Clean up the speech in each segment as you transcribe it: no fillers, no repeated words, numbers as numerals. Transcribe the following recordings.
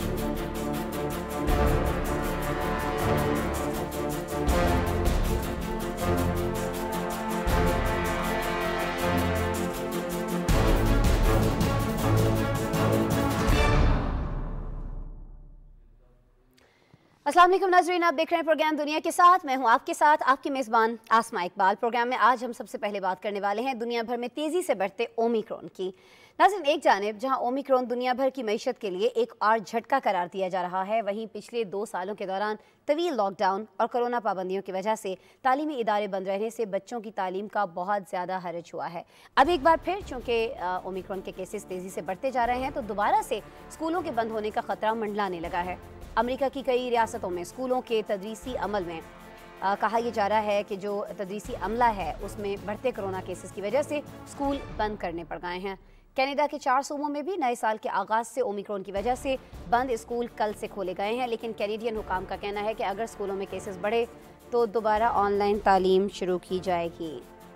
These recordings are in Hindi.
अस्सलाम वालेकुम नाज़रीन, आप देख रहे हैं प्रोग्राम दुनिया के साथ। मैं हूं आपके साथ आपकी मेज़बान आसमा इकबाल। प्रोग्राम में आज हम सबसे पहले बात करने वाले हैं दुनिया भर में तेज़ी से बढ़ते ओमिक्रॉन की। नाज़रीन, एक जानिब जहां ओमिक्रॉन दुनिया भर की मईशत के लिए एक और झटका करार दिया जा रहा है, वहीं पिछले 2 सालों के दौरान तवील लॉकडाउन और कोरोना पाबंदियों की वजह से तालीमी इदारे बंद रहने से बच्चों की तालीम का बहुत ज़्यादा हर्ज हुआ है। अब एक बार फिर चूँकि ओमिक्रॉन के केसेस तेज़ी से बढ़ते जा रहे हैं, तो दोबारा से स्कूलों के बंद होने का ख़तरा मंडलाने लगा है। अमेरिका की कई रियासतों में स्कूलों के तदरीसी अमल में कहा यह जा रहा है कि जो तदरीसी अमला है उसमें बढ़ते कोरोना केसेस की वजह से स्कूल बंद करने पड़ गए हैं। कनाडा के 4 सूबों में भी नए साल के आगाज़ से ओमिक्रॉन की वजह से बंद स्कूल कल से खोले गए हैं, लेकिन कैनेडियन हुकाम का कहना है कि अगर स्कूलों में केसेस बढ़े तो दोबारा ऑनलाइन तालीम शुरू की जाएगी।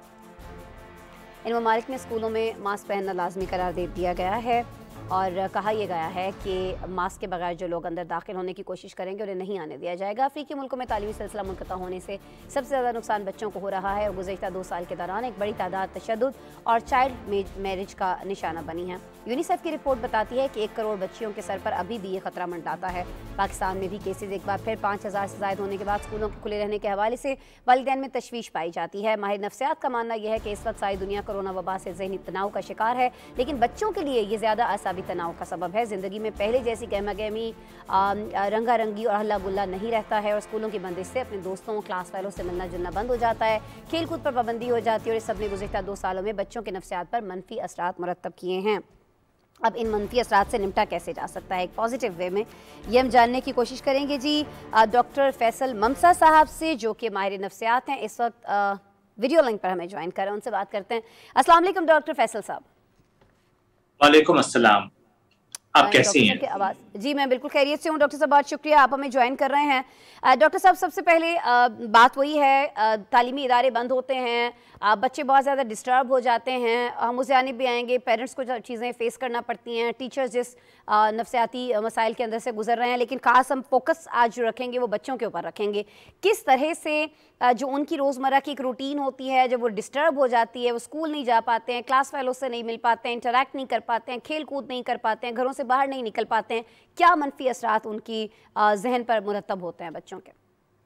इन ममालिक में स्कूलों में मास्क पहनना लाजमी करार दे दिया गया है और कहा यह गया है कि मास्क के बगैर जो लोग अंदर दाखिल होने की कोशिश करेंगे उन्हें नहीं आने दिया जाएगा। अफ्रीकी मुल्कों में तालीमी सिलसिला मुनक़ता होने से सबसे ज़्यादा नुकसान बच्चों को हो रहा है और गुज़श्ता 2 साल के दौरान एक बड़ी तादाद तशद्दुद और चाइल्ड मैरिज का निशाना बनी है। यूनिसेफ की रिपोर्ट बताती है कि 1 करोड़ बच्चियों के सर पर अभी भी ये खतरा मंडराता है। पाकिस्तान में भी केसेज एक बार फिर 5000 से ज़ायद होने के बाद स्कूलों के खुले रहने के हवाले से वालिदैन में तशवीश पाई जाती है। माहिर नफ्सियात का मानना यह है कि इस वक्त सारी दुनिया कोरोना वबा से ज़हनी तनाव का शिकार है, लेकिन बच्चों के लिए ये ज़्यादा असाबी तनाव का सबब है। ज़िंदगी में पहले जैसी गहमा गहमी, रंगारंगी और हल्ला गुल्ला नहीं रहता है और स्कूलों की बंदिश से अपने दोस्तों क्लास फेलो से मिलना जुलना बंद हो जाता है। खेल कूद पर पाबंदी हो जाती है और इस सब ने गुज़श्ता 2 सालों में बच्चों के नफ्सियात पर मनफी असरात मुरतब किए हैं। अब इन मनफी असरात से निपटा कैसे जा सकता है एक पॉजिटिव वे में, ये हम जानने की कोशिश करेंगे जी डॉक्टर फैसल ममसा साहब से, जो कि माहिर नफ्सियात हैं। इस वक्त वीडियो लिंक पर हमें ज्वाइन कर रहे हैं, उनसे बात करते हैं। अस्सलाम वालेकुम डॉक्टर फैसल साहब। वालेकुम अस्सलाम, आप कैसी हैं? आवाज़ जी मैं बिल्कुल खैरियत से हूँ डॉक्टर साहब, बहुत शुक्रिया आप हमें ज्वाइन कर रहे हैं। डॉक्टर साहब, सबसे पहले बात वही है, तालीमी इदारे बंद होते हैं, बच्चे बहुत ज़्यादा डिस्टर्ब हो जाते हैं, हम उस जानिब भी आएंगे, पेरेंट्स को चीज़ें फेस करना पड़ती हैं, टीचर्स जिस नफ्सियाती मसाइल के अंदर से गुजर रहे हैं, लेकिन खास हम फोकस आज जो रखेंगे वो बच्चों के ऊपर रखेंगे। किस तरह से जो उनकी रोज़मर्रा की एक रूटीन होती है, जब वो डिस्टर्ब हो जाती है, वो स्कूल नहीं जा पाते हैं, क्लास फेलो से नहीं मिल पाते हैं, इंटरेक्ट नहीं कर पाते हैं, खेल कूद नहीं कर पाते हैं, घरों से बाहर नहीं निकल पाते हैं, क्या मनफी असरात उनकी जहन पर मुरतब होते हैं बच्चों के?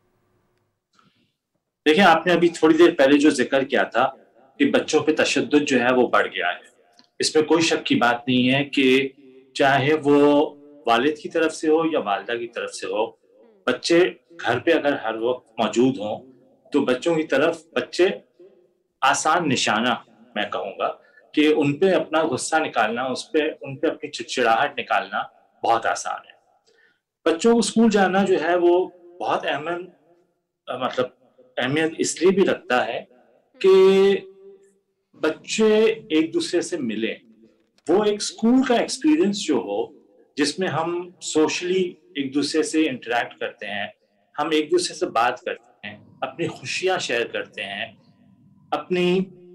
देखिए, आपने अभी थोड़ी देर पहले जो जिक्र किया था कि बच्चों पे तशद्दुद जो है वो बढ़ गया है, इसमें कोई शक की बात नहीं है कि चाहे वो वालिद की तरफ से हो या वालिदा की तरफ से हो, बच्चे घर पे अगर हर वक्त मौजूद हों तो बच्चों की तरफ बच्चे आसान निशाना, मैं कहूँगा कि उन पे अपना गुस्सा निकालना, उन पे अपनी चिड़चिड़ाहट निकालना बहुत आसान है। बच्चों को स्कूल जाना जो है वो बहुत मतलब अहमियत इसलिए भी रखता है कि बच्चे एक दूसरे से मिलें। वो एक स्कूल का एक्सपीरियंस जो हो, जिसमें हम सोशली एक दूसरे से इंटरेक्ट करते हैं, हम एक दूसरे से बात करते हैं, अपनी खुशियां शेयर करते हैं, अपनी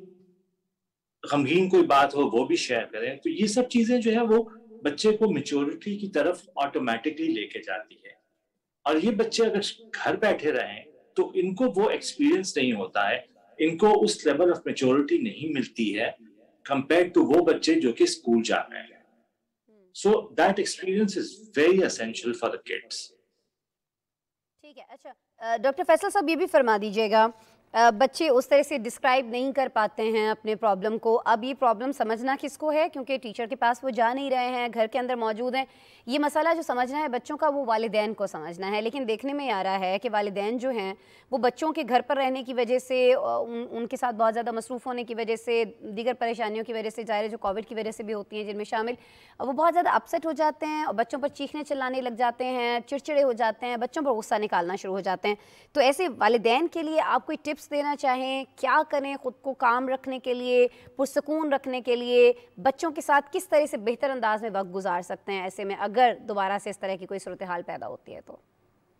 गमगीन कोई बात हो वो भी शेयर करें, तो ये सब चीजें जो है वो बच्चे को मैच्योरिटी की तरफ ऑटोमेटिकली लेके जाती है। और ये बच्चे अगर घर बैठे रहें तो इनको वो एक्सपीरियंस नहीं होता है, इनको उस लेवल ऑफ मैच्योरिटी नहीं मिलती है कंपेयर टू वो बच्चे जो कि स्कूल जा रहे हैं। So that experience is very essential for the kids. ठीक है, अच्छा डॉक्टर फैसल साहब, ये भी फरमा दीजिएगा, बच्चे उस तरह से डिस्क्राइब नहीं कर पाते हैं अपने प्रॉब्लम को। अब ये प्रॉब्लम समझना किसको है, क्योंकि टीचर के पास वो जा नहीं रहे हैं, घर के अंदर मौजूद हैं। ये मसला जो समझना है बच्चों का वो वालिदैन को समझना है, लेकिन देखने में आ रहा है कि वालिदैन जो हैं वो बच्चों के घर पर रहने की वजह से, उनके साथ बहुत ज़्यादा मसरूफ़ होने की वजह से, दीगर परेशानियों की वजह से, ज़ाहिर है जो कोविड की वजह से भी होती हैं जिनमें शामिल, वो बहुत ज़्यादा अपसेट हो जाते हैं और बच्चों पर चीखने चिल्लाने लग जाते हैं, चिड़चिड़े हो जाते हैं, बच्चों पर गुस्सा निकालना शुरू हो जाते हैं। तो ऐसे वालिदैन के लिए आप कोई टिप्स देना चाहें, क्या करें ख़ुद को काम रखने के लिए, पुरसकून रखने के लिए, बच्चों के साथ किस तरह से बेहतर अंदाज में वक्त गुजार सकते हैं ऐसे में, अगर दोबारा से इस तरह की कोई सूरत हाल पैदा होती है तो?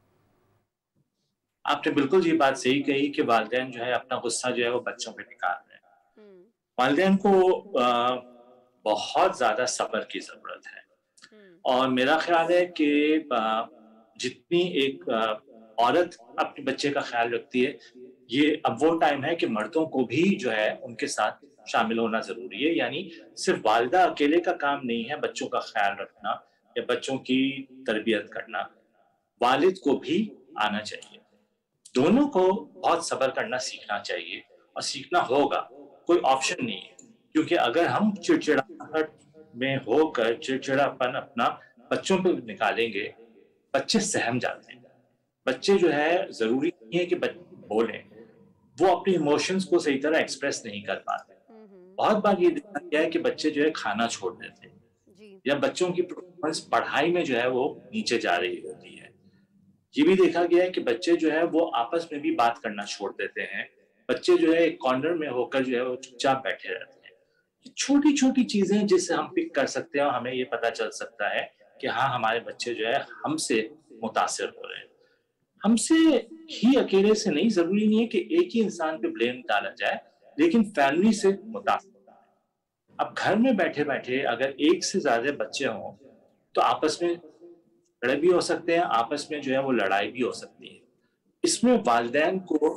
आपने बिल्कुल ये बात सही कही कि वालिदैन जो है अपना गुस्सा जो है वो बच्चों पे निकाल रहे हैं। वालिदैन को बहुत ज्यादा सब्र की जरूरत है और मेरा ख्याल है कि जितनी एक औरत अपने बच्चे का ख्याल रखती है, ये अब वो टाइम है कि मर्दों को भी जो है उनके साथ शामिल होना ज़रूरी है। यानी सिर्फ़ वालिदा अकेले का काम नहीं है बच्चों का ख्याल रखना या बच्चों की तरबियत करना, वालिद को भी आना चाहिए। दोनों को बहुत सब्र करना सीखना चाहिए और सीखना होगा, कोई ऑप्शन नहीं है। क्योंकि अगर हम चिड़चिड़ाहट में होकर चिड़चिड़ापन अपना बच्चों पे निकालेंगे, बच्चे सहम जाते हैं। बच्चे जो है ज़रूरी नहीं है कि बोलें, वो अपने इमोशंस को सही तरह एक्सप्रेस नहीं कर पाते। बहुत बार ये देखा गया है कि बच्चे जो है खाना छोड़ देते हैं जी। या बच्चों की परफॉर्मेंस पढ़ाई में जो है वो नीचे जा रही होती है। ये भी देखा गया है कि बच्चे जो है वो आपस में भी बात करना छोड़ देते हैं। बच्चे जो है एक कॉर्नर में होकर जो है वो चुपचाप बैठे रहते हैं। ये छोटी-छोटी चीज़ें जिससे हम पिक कर सकते हैं और हमें ये पता चल सकता है कि हाँ, हमारे बच्चे जो है हमसे मुतासिर हो रहे हैं। हमसे ही अकेले से नहीं, ज़रूरी नहीं है कि एक ही इंसान पे ब्लेम डाला जाए, लेकिन फैमिली से मुतासिर। अब घर में बैठे-बैठे अगर एक से ज़्यादा बच्चे हों, तो आपस में झगड़े भी हो सकते हैं, आपस में जो है वो लड़ाई भी हो सकती है। इसमें वालिदैन को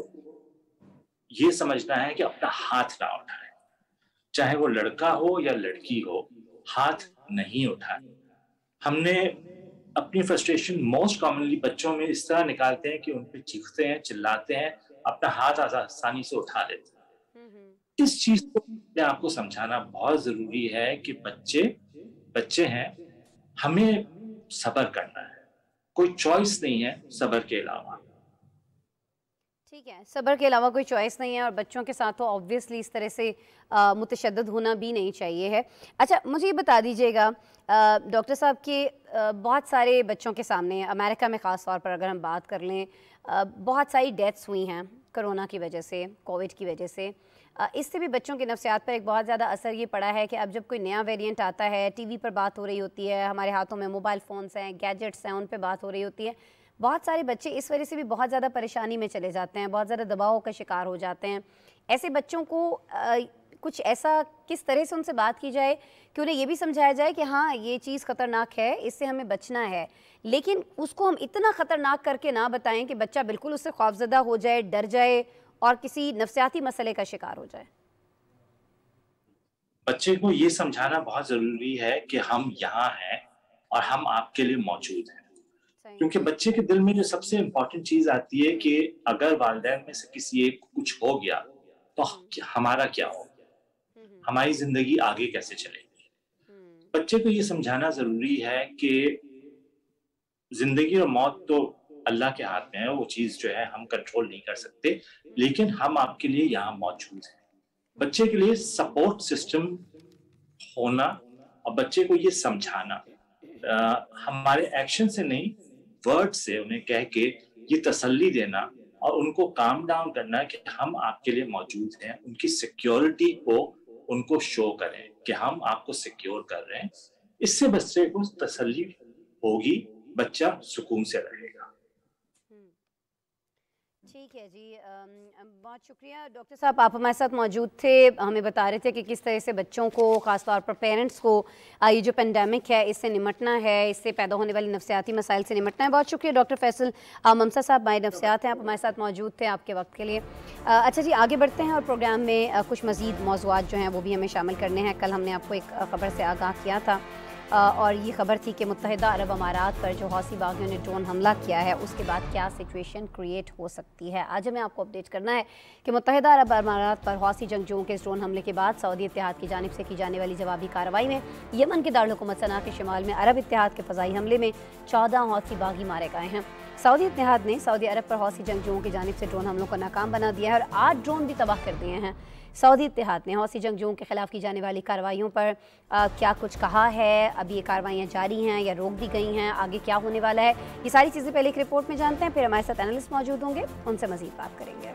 ये समझना है कि अपना हाथ ना उठाएँ, चाहे वो लड़का हो या लड़की हो, हाथ नहीं उठाएँ। हमने अपनी फ्रस्ट्रेशन मोस्ट कॉमनली बच्चों में इस तरह निकालते हैं कि उन पे चीखते हैं, चिल्लाते हैं, अपना हाथ आसानी से उठा लेते हैं। इस चीज़ को अपने आप को समझाना बहुत ज़रूरी है कि बच्चे बच्चे हैं, हमें सब्र करना है। कोई चॉइस नहीं है सब्र के अलावा। ठीक है, सब्र के अलावा कोई चॉइस नहीं है और बच्चों के साथ तो ऑब्वियसली इस तरह से मुतशद्दद होना भी नहीं चाहिए है। अच्छा, मुझे ये बता दीजिएगा डॉक्टर साहब कि बहुत सारे बच्चों के सामने अमेरिका में ख़ास तौर पर अगर हम बात कर लें, बहुत सारी डेथ्स हुई हैं कोरोना की वजह से, कोविड की वजह से। इससे भी बच्चों की नफ्सियात पर एक बहुत ज़्यादा असर ये पड़ा है कि अब जब कोई नया वेरिएंट आता है, टीवी पर बात हो रही होती है, हमारे हाथों में मोबाइल फ़ोन्स हैं, गैजेट्स हैं, उन पे बात हो रही होती है, बहुत सारे बच्चे इस वजह से भी बहुत ज़्यादा परेशानी में चले जाते हैं, बहुत ज़्यादा दबाव का शिकार हो जाते हैं। ऐसे बच्चों को कुछ ऐसा किस तरह से उनसे बात की जाए कि उन्हें ये भी समझाया जाए कि हाँ, ये चीज़ ख़तरनाक है, इससे हमें बचना है, लेकिन उसको हम इतना ख़तरनाक करके ना बताएं कि बच्चा बिल्कुल उससे खौफज़दा हो जाए, डर जाए और किसी नफ्सियाती मसले का शिकार हो जाए। बच्चे को ये समझाना बहुत ज़रूरी है कि हम यहाँ हैं और हम आपके लिए मौजूद हैं। क्योंकि बच्चे के दिल में जो सबसे इम्पोर्टेंट चीज़ आती है कि अगर वालिदैन में से किसी एक को कुछ हो गया, तो हमारा क्या होगा? हमारी ज़िंदगी आगे कैसे चलेगी? बच्चे को ये समझाना ज़रूरी है कि ज़िंदगी और मौत तो अल्लाह के हाथ में है, वो चीज़ जो है हम कंट्रोल नहीं कर सकते, लेकिन हम आपके लिए यहाँ मौजूद हैं। बच्चे के लिए सपोर्ट सिस्टम होना और बच्चे को ये समझाना, हमारे एक्शन से नहीं, वर्ड से उन्हें कह के ये तसल्ली देना और उनको काम डाउन करना कि हम आपके लिए मौजूद हैं, उनकी सिक्योरिटी को उनको शो करें कि हम आपको सिक्योर कर रहे हैं। इससे बच्चे को तसल्ली होगी, बच्चा सुकून से रहेगा। ठीक है जी, बहुत शुक्रिया डॉक्टर साहब, आप हमारे साथ मौजूद थे, हमें बता रहे थे कि किस तरह से बच्चों को, ख़ास तौर पर पेरेंट्स को ये जो पेंडेमिक है इससे निमटना है, इससे पैदा होने वाली नफ्सियाती मसाइल से निमटना है। बहुत शुक्रिया डॉक्टर फैसल ममसा साहब, माहिर नफ्सियात हैं, आप हमारे साथ मौजूद थे, आपके वक्त के लिए। अच्छा जी, आगे बढ़ते हैं और प्रोग्राम में कुछ मज़ीद मौज़ूआत जो हैं वो भी हमें शामिल करने हैं। कल हमने आपको एक ख़बर से आगाह किया था और ये खबर थी कि मुत्तहिदा अरब अमारात पर जो हौसी बागियों ने ड्रोन हमला किया है उसके बाद क्या सिचुएशन क्रिएट हो सकती है। आज हमें आपको अपडेट करना है कि मुत्तहिदा अरब अमारात पर हौसी जंगजुओं के इस ड्रोन हमले के बाद सऊदी इत्तेहाद की जानिब से की जाने वाली जवाबी कार्रवाई में यमन के दारुल-हुकूमत सना के शिमाल में अरब इत्तेहाद के फ़ज़ाई हमले में 14 हौसी बागी मारे गए हैं। सऊदी इत्तेहाद ने सऊदी अरब पर हौसी जंगजुओं की जानिब से ड्रोन हमलों को नाकाम बना दिया है और 8 ड्रोन भी तबाह कर दिए हैं। सऊदी इत्तेहाद ने हौसी जंगजुओं के खिलाफ की जाने वाली कार्रवाइयों पर क्या कुछ कहा है, अभी ये कार्रवाइयाँ जारी हैं या रोक दी गई हैं, आगे क्या होने वाला है, ये सारी चीज़ें पहले एक रिपोर्ट में जानते हैं, फिर हमारे साथ एनालिस्ट मौजूद होंगे, उनसे मज़ीद बात करेंगे।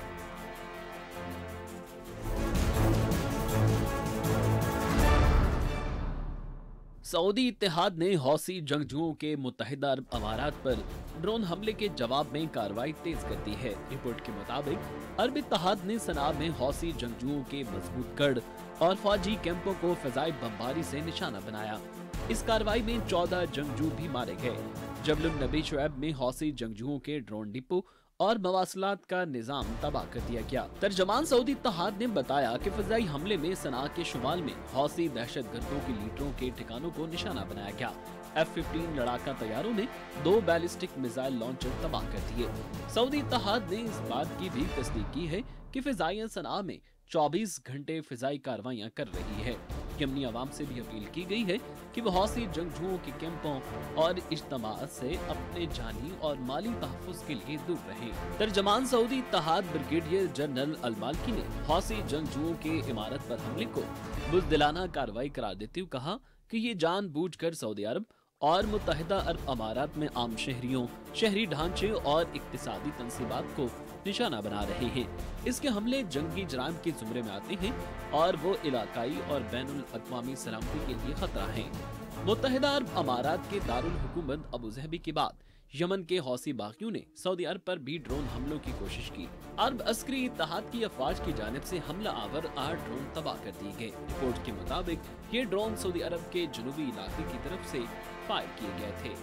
सऊदी इत्तेहाद ने हौसी जंगजुओं के मुत्तहिदा अरब अमारात पर ड्रोन हमले के जवाब में कार्रवाई तेज कर दी है। रिपोर्ट के मुताबिक अरब इत्तेहाद ने सना में हौसी जंगजुओं के मजबूत गढ़ और फौजी कैंपों को फिजाई बमबारी से निशाना बनाया। इस कार्रवाई में 14 जंगजू भी मारे गए। जबल नबी शुएब में हौसी जंगजुओं के ड्रोन डिपो और मवासलात का निजाम तबाह कर दिया गया। तर्जमान सऊदी इत्तेहाद ने बताया कि फिजाई हमले में सना के शुमाल में हौसी दहशतगर्दों के लीडरों के ठिकानों को निशाना बनाया गया। F-15 लड़ाका तैयारों ने 2 बैलिस्टिक मिसाइल लॉन्चर तबाह कर दिए। सऊदी इत्तेहाद ने इस बात की भी तस्दीक की है कि फिजाइयां सना में 24 घंटे फिजाई कार्रवाइयां कर रही है। यमनी अवाम से भी अपील की गई है कि वो हौसी जंगजुओं के कैंपों और इज्तिमाअत से अपने जानी और माली तहफ़्फ़ुज़ के लिए दूर रहें। तर्जमान सऊदी इत्तेहाद ब्रिगेडियर जनरल अल-मालकी ने हौसी जंगजुओं के इमारत पर हमले को बुज़दिलाना कार्रवाई करार देते हुए कहा कि ये जानबूझकर सऊदी अरब और मुत्तहिदा अरब अमारात में आम शहरियों, शहरी ढांचे और इक्तिसादी तंसीबात को निशाना बना रहे हैं। इसके हमले जंगी जराइम के जुमरे में आते हैं और वो इलाकाई और बैनुल अक़वामी सलामती के लिए खतरा हैं। मुत्तहिदा अरब अमारात के दारुल हुकूमत अबू ज़हबी के बाद यमन के हौसी बागियों ने सऊदी अरब पर भी ड्रोन हमलों की कोशिश की। अरब अस्करी इत्तेहाद की अफवाज की जानिब से हमला आवर 8 ड्रोन तबाह कर दिए गए। रिपोर्ट के मुताबिक ये ड्रोन सऊदी अरब के जनूबी इलाके की तरफ से फायर किए गए थे।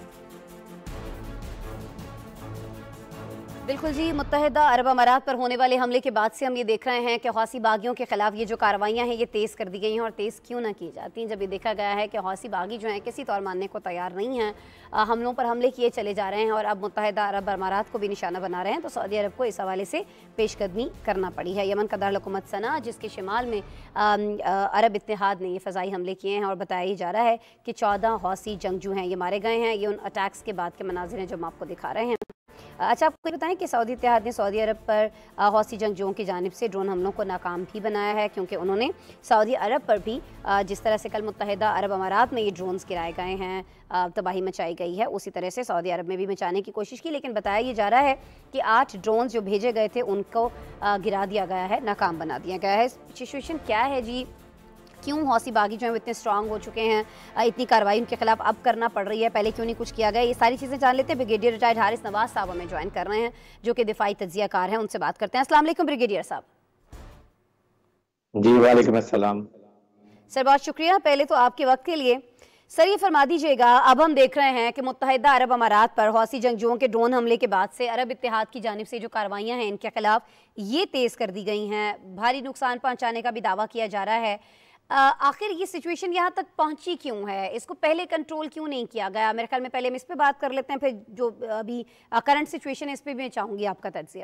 बिल्कुल जी, मुत्तहिदा अरब अमारात पर होने वाले हमले के बाद से हम ये देख रहे हैं कि हौसी बागियों के खिलाफ ये जो कार्रवाइयाँ हैं ये तेज़ कर दी गई हैं, और तेज़ क्यों ना की जाती हैं जब ये देखा गया है कि हौसी बागी जो हैं किसी तौर मानने को तैयार नहीं हैं, हमलों पर हमले किए चले जा रहे हैं और अब मुत्तहिदा अरब अमारात को भी निशाना बना रहे हैं। तो सऊदी अरब को इस हवाले से पेशकदमी करना पड़ी है। यमन का दारुल-हुकूमत सना, जिसके शिमाल में अरब इत्तेहाद ने ये फ़ज़ाई हमले किए हैं और बताया जा रहा है कि 14 हौसी जंगजू हैं ये मारे गए हैं। ये उन अटैक्स के बाद के मनाज़िर हैं जो हम आपको दिखा रहे हैं। अच्छा, आपको ये बताएं कि सऊदी इत्तेहाद ने सऊदी अरब पर हौसी जंगजुओं की जानिब से ड्रोन हमलों को नाकाम भी बनाया है, क्योंकि उन्होंने सऊदी अरब पर भी जिस तरह से कल मुत्तहिदा अरब अमारात में ये ड्रोन्स गिराए गए हैं, तबाही मचाई गई है, उसी तरह से सऊदी अरब में भी मचाने की कोशिश की। लेकिन बताया ये जा रहा है कि 8 ड्रोन जो भेजे गए थे उनको गिरा दिया गया है, नाकाम बना दिया गया है। सिचुएशन क्या है जी? क्यों हौसी बागी जो है वो इतने स्ट्रांग हो चुके हैं, इतनी कार्रवाई उनके खिलाफ अब करना पड़ रही है, पहले क्यों नहीं कुछ किया गया? ये सारी चीज़ें जान लेते हैं। ब्रिगेडियर रिटायर्ड हारिस नवाज साहब हमें ज्वाइन कर रहे हैं, जो कि दिफाई तज्जियाकार हैं, उनसे बात करते हैं। अस्सलाम वालेकुम ब्रिगेडियर साहब। जी वालेकुम अस्सलाम। सर बहुत शुक्रिया पहले तो आपके वक्त के लिए। सर ये फरमा दीजिएगा, अब हम देख रहे हैं कि मुत्तहिदा अरब अमारात पर हौसी जंगजुओं के ड्रोन हमले के बाद से अरब इत्तेहाद की जानिब से जो कार्रवाइयाँ हैं इनके खिलाफ ये तेज़ कर दी गई हैं, भारी नुकसान पहुँचाने का भी दावा किया जा रहा है। आखिर ये सिचुएशन यहाँ तक पहुँची क्यों है? इसको पहले कंट्रोल क्यों नहीं किया गया? मेरे ख्याल में पहले हम इस पे बात कर लेते हैं, फिर जो अभी करंट सिचुएशन है इस पे भी मैं चाहूँगी आपका तज्जिया।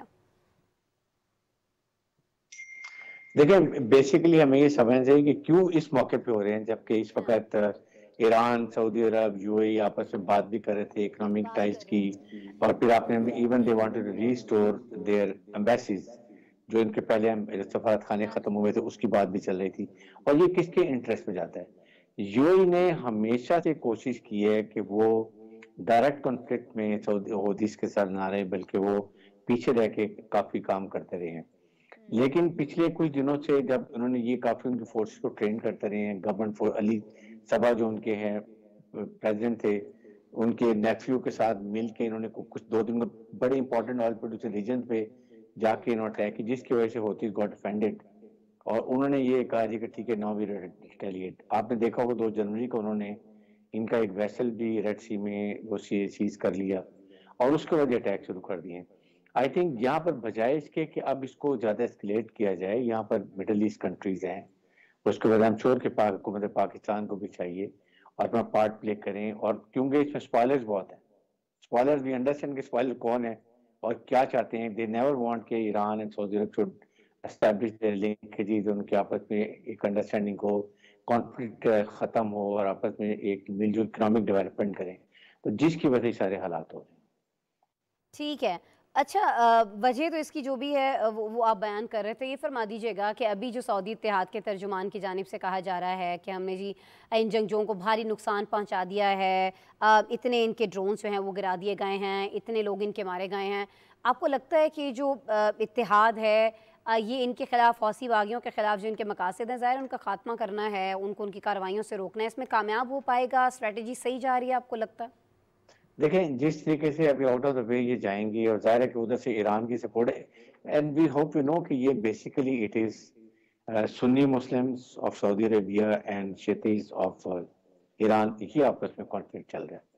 देखिए, बेसिकली हमें ये समझना चाहिए कि क्यों इस मौके पे हो रहे हैं, जबकि इस वक्त ईरान, सऊदी अरब, यूएई आपस में बात भी कर रहे थे इकोनॉमिक टाइज की, और फिर आपने even they wanted to restore their embassies, जो इनके पहले सफारत खाने खत्म हुए थे उसकी बात भी चल रही थी। और ये किसके इंटरेस्ट में जाता है? यूएई ने हमेशा से कोशिश की है कि वो डायरेक्ट कॉन्फ्लिक्ट में सऊदी हौथीस के साथ ना रहे, बल्कि वो पीछे रह के काफी काम करते रहे हैं। लेकिन पिछले कुछ दिनों से जब उन्होंने ये काफी उनकी फोर्सेस को ट्रेन करते रहे हैं, गवर्नमेंट फॉर अली सबा जो उनके हैं प्रेसिडेंट थे, उनके नेफ्यू के साथ मिल के इन्होंने कुछ 2 दिन बड़े इंपॉर्टेंट ऑयल प्रोड्यूसर रीजन पे जाके इन्होंने अटैक की, जिसकी वजह से हौथीस गॉट ऑफेंडेड और उन्होंने ये कहा जी कि ठीक है, नाउ वी रिटेलिएट। आपने देखा होगा 2 जनवरी को उन्होंने इनका एक वेसल भी रेड सी में वो सीज कर लिया और उसके बाद अटैक शुरू कर दिए। आई थिंक यहाँ पर बजाय इसके कि अब इसको ज्यादा एस्केलेट किया जाए, यहाँ पर मिडिल ईस्ट कंट्रीज हैं, उसके बाद आई एम श्योर कि हुकूमत पाकिस्तान को भी चाहिए और अपना पार्ट प्ले करें, और क्योंकि इसमें स्पॉयलर्स बहुत हैं, स्पॉयलर्स भी अंडरस्टैंड के स्पॉयलर कौन है और क्या चाहते हैं। दे नेवर वांट के Iran and Saudi Arabia should establish their linkages, उनके आपस में एक अंडरस्टैंडिंग हो, कॉन्फ्लिक्ट खत्म हो और आपस में एक मिलजुल इकोनॉमिक डेवलपमेंट करें, तो जिसकी वजह से सारे हालात हो रहे हैं। ठीक है, अच्छा वजह तो इसकी जो भी है वो आप बयान कर रहे थे, ये फरमा दीजिएगा कि अभी जो सऊदी इत्तेहाद के तर्जुमान की जानिब से कहा जा रहा है कि हमने जी इन जंगजुओं को भारी नुकसान पहुंचा दिया है, इतने इनके ड्रोन जो हैं वो गिरा दिए गए हैं, इतने लोग इनके मारे गए हैं, आपको लगता है कि जो इत्तेहाद है ये इनके खिलाफ, हौसी बागियों के खिलाफ जो इनके मकासद हैं, ज़ाहिर उनका खात्मा करना है, उनको उनकी कार्रवाइयों से रोकना है, इसमें कामयाब हो पाएगा? स्ट्रेटजी सही जा रही है आपको लगता है? देखें, जिस तरीके से अभी आउट ऑफ द वे ये जाएंगी और जाहिर है कि उधर से ईरान की सपोर्ट है, and we hope you know कि ये basically it is Sunni Muslims of Saudi Arabia and Shiites of Iran, ये आपस में कॉन्फ्लिक्ट चल रहा है।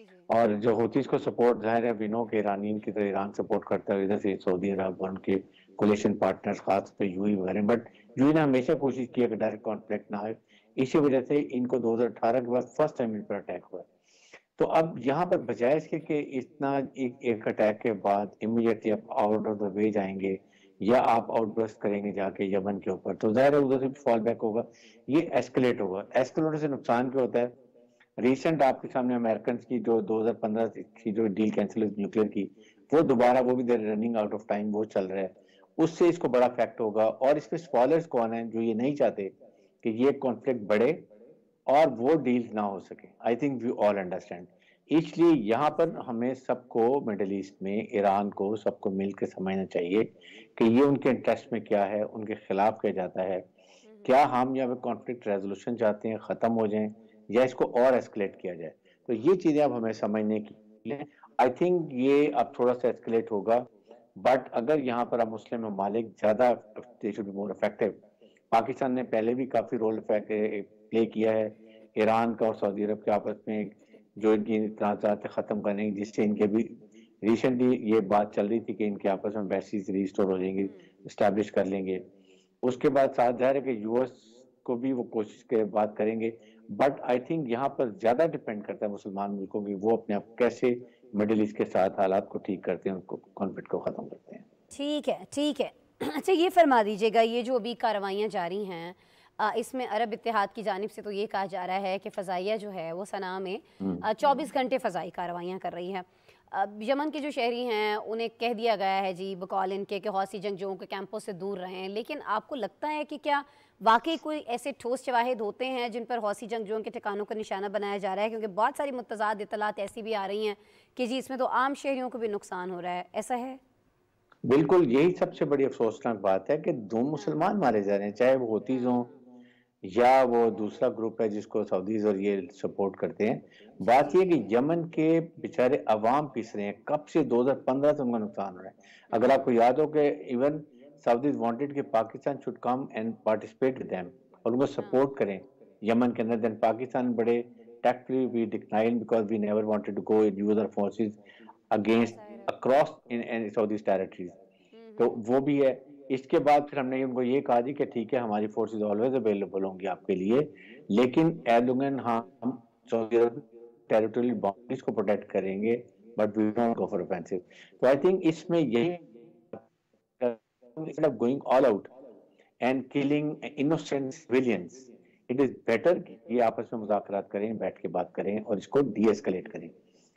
और जो हूतीस को सपोर्ट, जाहिर है वी नो कि ईरानियन की तरह ईरान सपोर्ट करता है, इधर से सऊदी अरब और उनके कोलिशन पार्टनर्स खास पे यूएई वगैरह, बट यूएई ने हमेशा कोशिश की है कि डायरेक्ट कॉन्फ्लिक्ट ना हो। इसी वजह से इनको 2018 के बाद फर्स्ट टाइम इन पर अटैक हुआ। तो अब यहाँ पर बजाय इसके कि इतना एक अटैक के बाद इमीडिएटली आप आउट ऑफ द वे जाएंगे या आप आउटबर्स्ट करेंगे जाके यमन के ऊपर, तो जाहिर है उधर से फॉल बैक होगा, ये एस्केलेट होगा। एस्केलेट से नुकसान क्या होता है? रिसेंट आपके सामने अमेरिकन की जो 2015 की जो डील कैंसिल हुई न्यूक्लियर की, वो दोबारा, वो भी they're running out of time, वो चल रहा है, उससे इसको बड़ा इफेक्ट होगा। और इसमें स्पॉयलर्स कौन है? जो ये नहीं चाहते कि ये कॉन्फ्लिक्ट बढ़े और वो डील ना हो सके। I think we all understand. इसलिए यहाँ पर हमें सबको मिडिल ईस्ट में ईरान को सबको मिलकर समझना चाहिए कि ये उनके इंटरेस्ट में क्या है, उनके खिलाफ क्या जाता है। क्या हम यहाँ पे कॉन्फ्लिक्ट रेजोल्यूशन चाहते हैं, खत्म हो जाए, या इसको और एस्केलेट किया जाए? तो ये चीजें अब हमें समझने की लिए आई थिंक ये अब थोड़ा सा एस्केलेट होगा। बट अगर यहाँ पर अब मुस्लिम ममालिक ज्यादा, they should be more effective. Pakistan ने पहले भी काफी रोल प्ले किया है ईरान का और सऊदी अरब के आपस में जो इनकी तनाज़ात खत्म करने की, जिससे इनके भी रिसेंटली ये बात चल रही थी कि इनके आपस में बेसिस रिस्टोर हो जाएंगे, इस्टेब्लिश कर लेंगे। उसके बाद साथ जाहिर है कि यूएस को भी वो कोशिश के बात करेंगे। बट आई थिंक यहाँ पर ज्यादा डिपेंड करता है मुसलमान मुल्कों की, वो अपने आप कैसे मिडिल ईस्ट के साथ हालात को ठीक करते हैं, उनको कॉन्फ्लिक्ट को खत्म करते हैं। ठीक है, ठीक है। अच्छा, ये फरमा दीजिएगा, ये जो अभी कार्रवाइयाँ जारी हैं, इसमें अरब इत्तेहाद की जानिब से तो ये कहा जा रहा है कि फ़ज़ाइया जो है वो सना में 24 घंटे फ़ज़ाई कार्रवाइयाँ कर रही है। यमन के जो शहरी हैं उन्हें कह दिया गया है जी बकौल इनके कि हौसी जंगजुओं के कैंपों से दूर रहें, लेकिन आपको लगता है कि क्या वाकई कोई ऐसे ठोस शवाहिद होते हैं जिन पर हौसी जंगजुओं के ठिकानों का निशाना बनाया जा रहा है? क्योंकि बहुत सारी मुतज़ाद इत्तलात ऐसी भी आ रही हैं कि जी इसमें तो आम शहरियों को भी नुकसान हो रहा है, ऐसा है? बिल्कुल, यही सबसे बड़ी अफसोसनाक बात है कि 2 मुसलमान मारे जा रहे हैं, चाहे वो हूतीज़ हों या वो दूसरा ग्रुप है जिसको सऊदीज और ये सपोर्ट करते हैं। बात ये कि यमन के बेचारे अवाम पिस रहे हैं, कब से 2015 से उनका नुकसान हो रहा है। अगर आपको याद हो कि इवन सऊदीज वांटेड कि Pakistan should come and participate with them और उनको सपोर्ट करें यमन के अंदर, देन पाकिस्तान बड़े tactfully we declined because we never wanted to go and use our forces against across in Saudi's territories। तो वो भी है। इसके बाद फिर हमने उनको ये कहा जी कि ठीक है हमारी फोर्सेस ऑलवेज अवेलेबल होंगी आपके लिए, लेकिन एर्दोगन हम सऊदी अरब टेरिटोरियल बाउंड्रीज को प्रोटेक्ट करेंगे, but we don't go for offensive. तो आई थिंक इसमें यही instead of going all out and killing innocent civilians, it is better कि ये आपस में मुज़ाकरात करें, बैठ के बात करें और इसको डीएस्केलेट करें।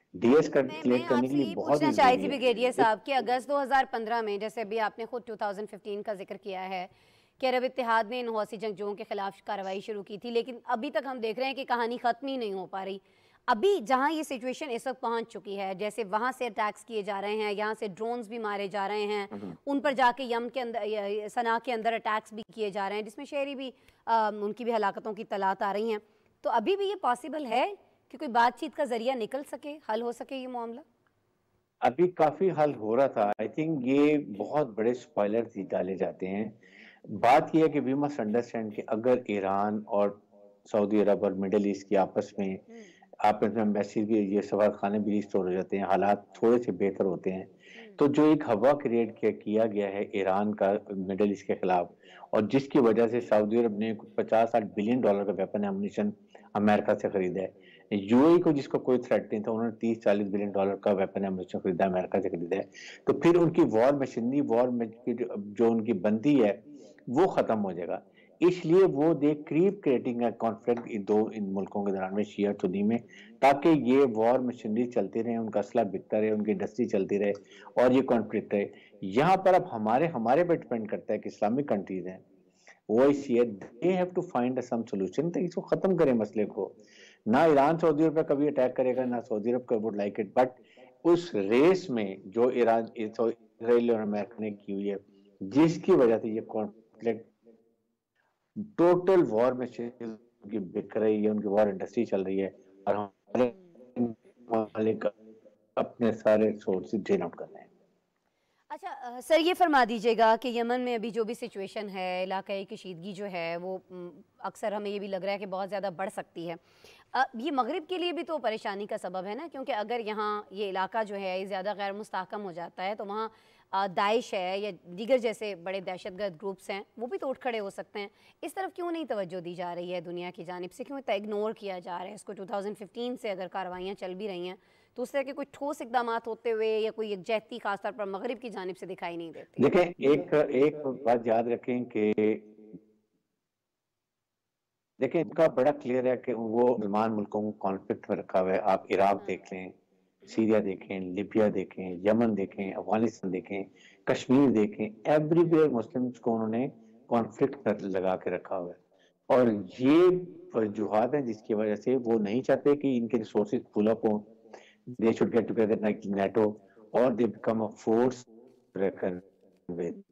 मैं आपसे ये पूछना चाही थी ब्रिगेडियर साहब कि अगस्त 2015 में, जैसे अभी आपने खुद 2015 का जिक्र किया है कि अरब इत्तेहाद ने इन हौसी जंगजुओं के खिलाफ कार्रवाई शुरू की थी, लेकिन अभी तक हम देख रहे हैं कि कहानी खत्म ही नहीं हो पा रही। अभी जहां ये सिचुएशन इस वक्त पहुंच चुकी है, जैसे वहां से अटैक्स किए जा रहे हैं, यहाँ से ड्रोन्स भी मारे जा रहे हैं, उन पर जाके यम के अंदर, सना के अंदर अटैक्स भी किए जा रहे हैं, जिसमें शहरी भी उनकी भी हलाकतों की तलात आ रही हैं। तो अभी भी ये पॉसिबल है कि कोई बातचीत का जरिया निकल सके, हल हो सके ये मामला? अभी काफी हल हो रहा था। आई थिंक ये बहुत बड़े स्पॉयलर डाले जाते हैं। बात यह है कि वी मस्ट अंडरस्टैंड कि अगर ईरान और सऊदी अरब और मिडिल ईस्ट की आपस में मैसेज भी, ये सफारत खाने भी रिस्टोर हो जाते हैं, हालात थोड़े से बेहतर होते हैं, तो जो एक हवा क्रिएट किया गया है ईरान का मिडिल ईस्ट के खिलाफ, और जिसकी वजह से सऊदी अरब ने 50-60 बिलियन डॉलर का वेपन एमुनिशन अमेरिका से खरीदा है। यूएई को जिसको कोई थ्रेट नहीं था, उन्होंने 30-40 बिलियन डॉलर का वेपन एमुनिशन खरीदा, अमेरिका से खरीदा है। तो फिर उनकी वॉर मशीनरी, वॉर में जो उनकी बंदी है वो खत्म हो जाएगा। इसलिए वो दे क्रीप क्रिएटिंग कॉन्फ्लिक्ट इन मुल्कों के दरमियान में, शिया सुन्नी में, ताकि ये वॉर मशीनरी चलती रहे, उनका असला बिकता रहे, उनकी इंडस्ट्री चलती रहे और ये कॉन्फ्लिक्ट रहे। यहाँ पर अब हमारे पे डिपेंड करता है कि इस्लामिक कंट्रीज हैं वो they have to find some solution, तो इसको खत्म करें मसले को। ना ईरान सऊदी अरब पे कभी अटैक करेगा, ना Saudi Arabia would like it, but उस रेस में जो इजराइल और अमेरिका ने की हुई है, जिसकी वजह से ये कॉन्फ्लिक्ट टोटल वॉर में बिक रही है, उनकी वॉर इंडस्ट्री चल रही है और हमारे अपने सारे सोर्सेज ड्रेन आउट कर रहे हैं। अच्छा सर ये फरमा दीजिएगा कि यमन में अभी जो भी सिचुएशन है, इलाकाई कशीदगी जो है वो अक्सर हमें ये भी लग रहा है कि बहुत ज़्यादा बढ़ सकती है। ये मगरिब के लिए भी तो परेशानी का सबब है ना, क्योंकि अगर यहाँ ये इलाका जो है ये ज़्यादा गैर मुस्तहकम हो जाता है तो वहाँ दाइश है या दीगर जैसे बड़े दहशतगर्द ग्रुप्स हैं वो भी तो उठ खड़े हो सकते हैं। इस तरफ क्यों नहीं तवज्जो दी जा रही है दुनिया की जानिब से, क्यों इतना इग्नोर किया जा रहा है इसको? 2015 से अगर कार्रवाइयाँ चल भी रही हैं तो उस तरह के कोई ठोस इकदाम होते हुए या कोई यकजहती खासतौर पर मगरिब की जानिब से दिखाई नहीं देती। देखें, एक बात याद रखें कि देखें इनका बड़ा क्लियर है कि वो मुसलमान मुल्कों को कॉन्फ्लिक्ट में रखा हुआ है। आप इराक देख लें, सीरिया देखें, लिबिया देखें, यमन देखें, अफगानिस्तान देखें, कश्मीर देखें, एवरीवेयर मुस्लिम्स को उन्होंने कॉन्फ्लिक्ट लगा के रखा हुआ है। और ये वजूहात हैं जिसकी वजह से वो नहीं चाहते कि इनके रिसोर्सेज फुल अप हो। They should get together like NATO और they become a force reckon with.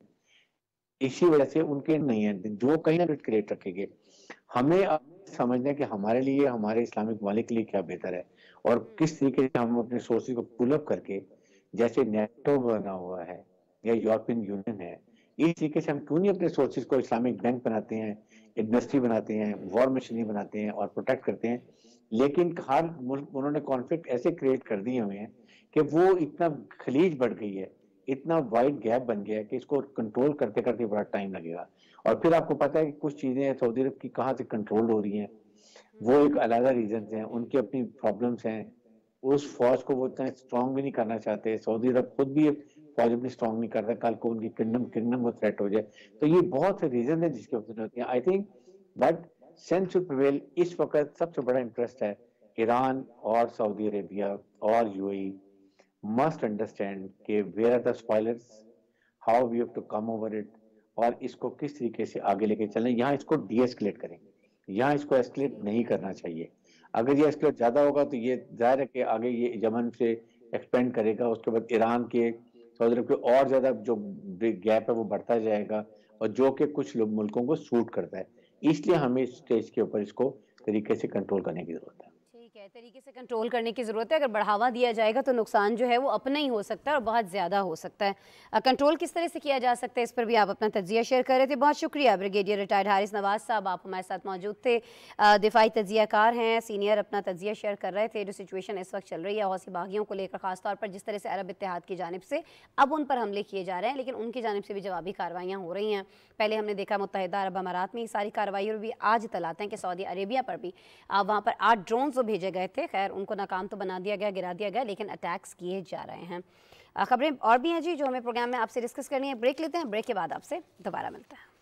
इसी वजह से उनके नहीं है जो कहीं ना कहीं क्रिएट रखेंगे। हमें समझना है कि हमारे लिए, हमारे इस्लामिक मालिक के लिए क्या बेहतर है और किस तरीके से हम अपने सोर्सेज को पुल अप करके, जैसे नेटो बना हुआ है या यूरोपियन यूनियन है, इस तरीके से हम क्यों नहीं अपने सोर्सेज को इस्लामिक बैंक बनाते हैं, इंडस्ट्री बनाते हैं, वॉर मशीनरी बनाते हैं और प्रोटेक्ट करते हैं। लेकिन हर मुल्क उन्होंने कॉन्फ्लिक्ट ऐसे क्रिएट कर दिए हुए हैं कि वो इतना खलीज बढ़ गई है, इतना वाइड गैप बन गया है कि इसको कंट्रोल करते करते बड़ा टाइम लगेगा। और फिर आपको पता है कि कुछ चीजें सऊदी अरब की कहाँ से कंट्रोल हो रही हैं, वो एक अलग रीजन हैं, उनकी अपनी प्रॉब्लम्स हैं। उस फौज को वो इतना स्ट्रॉन्ग भी नहीं करना चाहते। सऊदी अरब खुद भी फौज अपनी स्ट्रॉन्ग नहीं करता, कल को उनकी किंगडम को थ्रेट हो जाए। तो ये बहुत से रीजन है जिसकी वजह होती है। I think but sense to prevail इस वक्त सबसे बड़ा इंटरेस्ट है ईरान और सऊदी अरेबिया और यूएई मस्ट अंडरस्टैंड कि where are the spoilers, how we have to come over it, और इसको किस तरीके से आगे लेके चलें। यहाँ इसको डीएस्केलेट करें, यहाँ इसको एस्केलेट नहीं करना चाहिए। अगर ये एस्केलेट ज्यादा होगा तो ये जाहिर है कि आगे ये यमन से एक्सपेंड करेगा, उसके बाद ईरान के, सऊदी अरब के और ज्यादा जो गैप है वो बढ़ता जाएगा, और जो कि कुछ मुल्कों को सूट करता है। इसलिए हमें इस स्टेज के ऊपर इसको तरीके से कंट्रोल करने की जरूरत है। ठीक है, तरीके से कंट्रोल करने की ज़रूरत है। अगर बढ़ावा दिया जाएगा तो नुकसान जो है वो अपना ही हो सकता है और बहुत ज़्यादा हो सकता है। कंट्रोल किस तरह से किया जा सकता है इस पर भी आप अपना तज्जिया शेयर कर रहे थे। बहुत शुक्रिया ब्रिगेडियर रिटायर्ड हारिस नवाज साहब, आप हमारे साथ मौजूद थे। दिफाई तज्जियाकार हैं, सीनियर, अपना तज्जिया शेयर कर रहे थे। जो सिचुएशन इस वक्त चल रही है हौसी बागियों को लेकर, खासतौर पर जिस तरह से अरब इत्तेहाद की जानिब से अब उन पर हमले किए जा रहे हैं, लेकिन उनकी जानिब से भी जवाबी कार्रवाइयाँ हो रही हैं। पहले हमने देखा मुत्तहिदा अरब अमारात में ये सारी कार्रवाई, और भी आज इत्तलाते हैं कि सऊदी अरेबिया पर भी वहाँ पर 8 ड्रोन जो भेजे गए थे, खैर उनको नाकाम तो बना दिया गया, गिरा दिया गया, लेकिन अटैक्स किए जा रहे हैं। खबरें और भी हैं जी जो हमें प्रोग्राम में आपसे डिस्कस करनी है। ब्रेक लेते हैं, ब्रेक के बाद आपसे दोबारा मिलते हैं।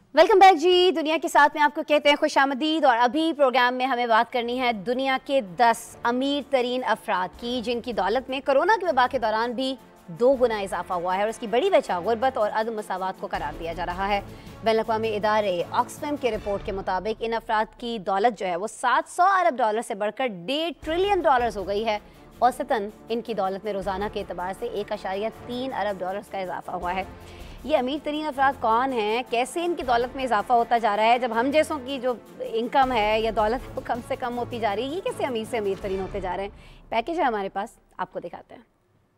वेलकम बैक जी। दुनिया के साथ में आपको कहते हैं खुशामदीद। और अभी प्रोग्राम में हमें बात करनी है दुनिया के 10 अमीर तरीन अफराद की जिनकी दौलत में कोरोना के वबा के दौरान भी 2 गुना इजाफा हुआ है और उसकी बड़ी वजह गुर्बत और अदम मसावत को करार दिया जा रहा है। बैनुल-अक़वामी इदारे ऑक्सफैम की रिपोर्ट के मुताबिक इन अफराद की दौलत जो है वो 700 अरब डॉलर से बढ़कर $1.5 ट्रिलियन हो गई है। औसतन इनकी दौलत में रोज़ाना के एतबार से 1.3 अरब डॉलर का इजाफा हुआ है। ये अमीर तरीन अफराद कौन हैं, कैसे इनकी दौलत में इजाफा होता जा रहा है जब हम जैसों की जो इनकम है या दौलत है वो कम से कम होती जा रही है? ये कैसे अमीर से अमीर तरीन होते जा रहे हैं? पैकेज है हमारे पास, आपको दिखाते हैं।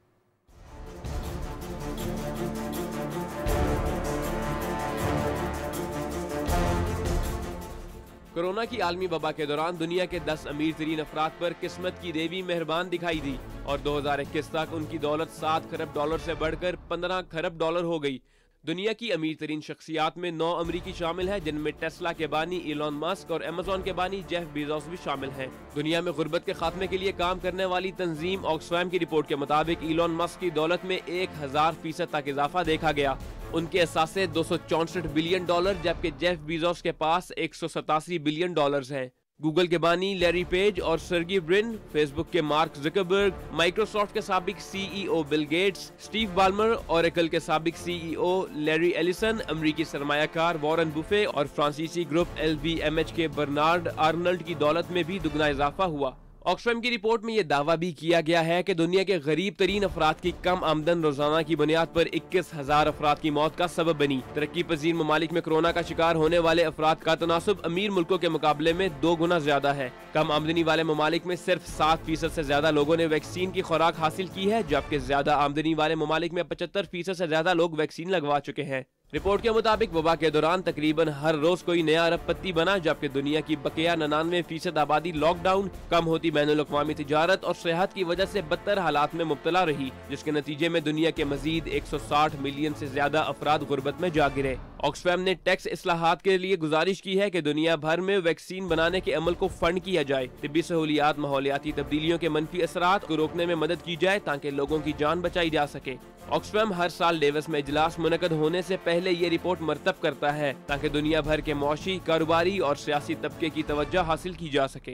कोरोना की आलमी वबा के दौरान दुनिया के 10 अमीर तरीन अफराद पर किस्मत की देवी मेहरबान दिखाई दी और 2021 तक उनकी दौलत 7 खरब डॉलर से बढ़कर 15 खरब डॉलर हो गई। दुनिया की अमीर तरीन शख्सियात में 9 अमरीकी शामिल हैं, जिनमें टेस्ला के बानी इलॉन मस्क और अमेजॉन के बानी जेफ बेजोस भी शामिल हैं। दुनिया में गुर्बत के खात्मे के लिए काम करने वाली तंजीम ऑक्सफैम की रिपोर्ट के मुताबिक इलॉन मस्क की दौलत में 1000% तक इजाफा देखा गया। उनके असासे $264 बिलियन, जबकि जेफ बेजोस के पास $187 बिलियन हैं। गूगल के बानी लैरी पेज और सर्गी ब्रिन, फेसबुक के मार्क ज़करबर्ग, माइक्रोसॉफ्ट के साबिक CEO Bill Gates, Steve Ballmer, Oracle के साबिक सीईओ लैरी एलिसन, अमरीकी सरमायाकार वॉरेन बुफे और फ्रांसीसी ग्रुप LVMH के बर्नार्ड आर्नल्ड की दौलत में भी दुगना इजाफा हुआ। ऑक्सफैम की रिपोर्ट में यह दावा भी किया गया है कि दुनिया के गरीब तरीन अफराद की कम आमदन रोजाना की बुनियाद पर 21,000 अफराद की मौत का सबब बनी। तरक्की पजीर ममालिक में कोरोना का शिकार होने वाले अफराद का तनासुब अमीर मुल्कों के मुकाबले में 2 गुना ज्यादा है। कम आमदनी वाले ममालिक में सिर्फ 7% से ज्यादा लोगों ने वैक्सीन की खुराक हासिल की है, जबकि ज्यादा आमदनी वाले ममालिक में 75% से ज्यादा लोग वैक्सीन लगवा चुके हैं। रिपोर्ट के मुताबिक वबा के दौरान तकरीबन हर रोज कोई नया अरबपति बना, जबकि दुनिया की बकिया 99% आबादी लॉकडाउन, कम होती बैनुल-अक़वामी तिजारत और सेहत की वजह से बदतर हालात में मुब्तला रही, जिसके नतीजे में दुनिया के मजीद 160 मिलियन से ज्यादा अफराद गुर्बत में जा गिरे। ऑक्सफैम ने टैक्स इस्लाहात के लिए गुजारिश की है कि दुनिया भर में वैक्सीन बनाने के अमल को फंड किया जाए, तिब्बी सहूलियात, माहौलियाती तब्दीलियों के मनफी असरात को रोकने में मदद की जाए ताकि लोगों की जान बचाई जा सके। ऑक्सफैम हर साल डेवस में इजलास मुनक़द होने से पहले ये रिपोर्ट मरतब करता है ताकि दुनिया भर के मौशी, कारोबारी और सियासी तबके की तवज्जो हासिल की जा सके।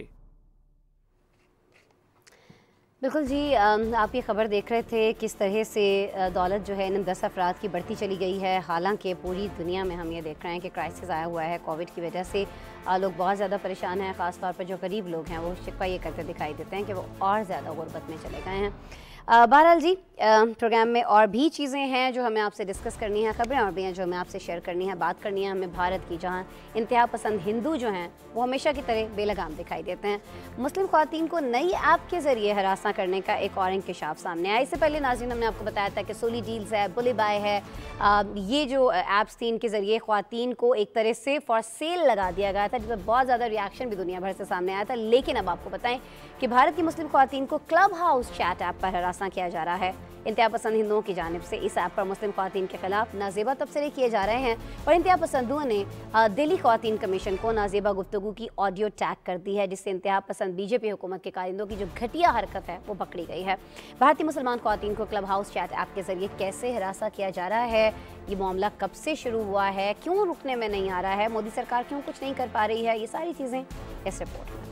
बिल्कुल जी, आप ये खबर देख रहे थे किस तरह से दौलत जो है इन 10 अफराद की बढ़ती चली गई है। हालांकि पूरी दुनिया में हम ये देख रहे हैं कि क्राइसिस आया हुआ है कोविड की वजह से। लोग बहुत ज़्यादा परेशान हैं, ख़ास तौर पर जो गरीब लोग हैं वो शिकवा ये करते दिखाई देते हैं कि वो और ज़्यादा गुर्बत में चले गए हैं। बहरहाल जी, प्रोग्राम में और भी चीज़ें हैं जो हमें आपसे डिस्कस करनी है, खबरें और भी हैं जो हमें आपसे शेयर करनी है, बात करनी है हमें भारत की, जहां इंतहा पसंद हिंदू जो हैं वो हमेशा की तरह बेलगाम दिखाई देते हैं। मुस्लिम ख़वातीन को नई ऐप के ज़रिए हरासा करने का एक और इंकशाफ सामने आया। इससे पहले नाज़रीन हमने आपको बताया था कि सोली डील्स है, बुली बाय है, ये जो ऐप्स थी इनके ज़रिए ख़वातीन को एक तरह से फॉर सेल लगा दिया गया था, जिसमें बहुत ज़्यादा रिएक्शन भी दुनिया भर से सामने आया था। लेकिन अब आपको बताएं कि भारत की मुस्लिम ख़वातीन को क्लब हाउस चैट ऐप पर हरासा किया जा रहा है। इंतहा पसंद हिंदुओं की जानिब से इस ऐप पर मुस्लिम ख़वातीन के खिलाफ नाजेबा तबसरे किए जा रहे हैं और इंतहा पसंदों ने दिल्ली ख़वातीन कमीशन को नाजेबा गुफ्तगू की ऑडियो टैग कर दी है, जिससे इंतहा पसंद बीजेपी हुकूमत के कारिंदों की जो घटिया हरकत है वो पकड़ी गई है। भारतीय मुसलमान ख़वातीन को क्लब हाउस चैट ऐप के जरिए कैसे हरासा किया जा रहा है, ये मामला कब से शुरू हुआ है, क्यों रुकने में नहीं आ रहा है, मोदी सरकार क्यों कुछ नहीं कर पा रही है, ये सारी चीज़ें इस रिपोर्ट में।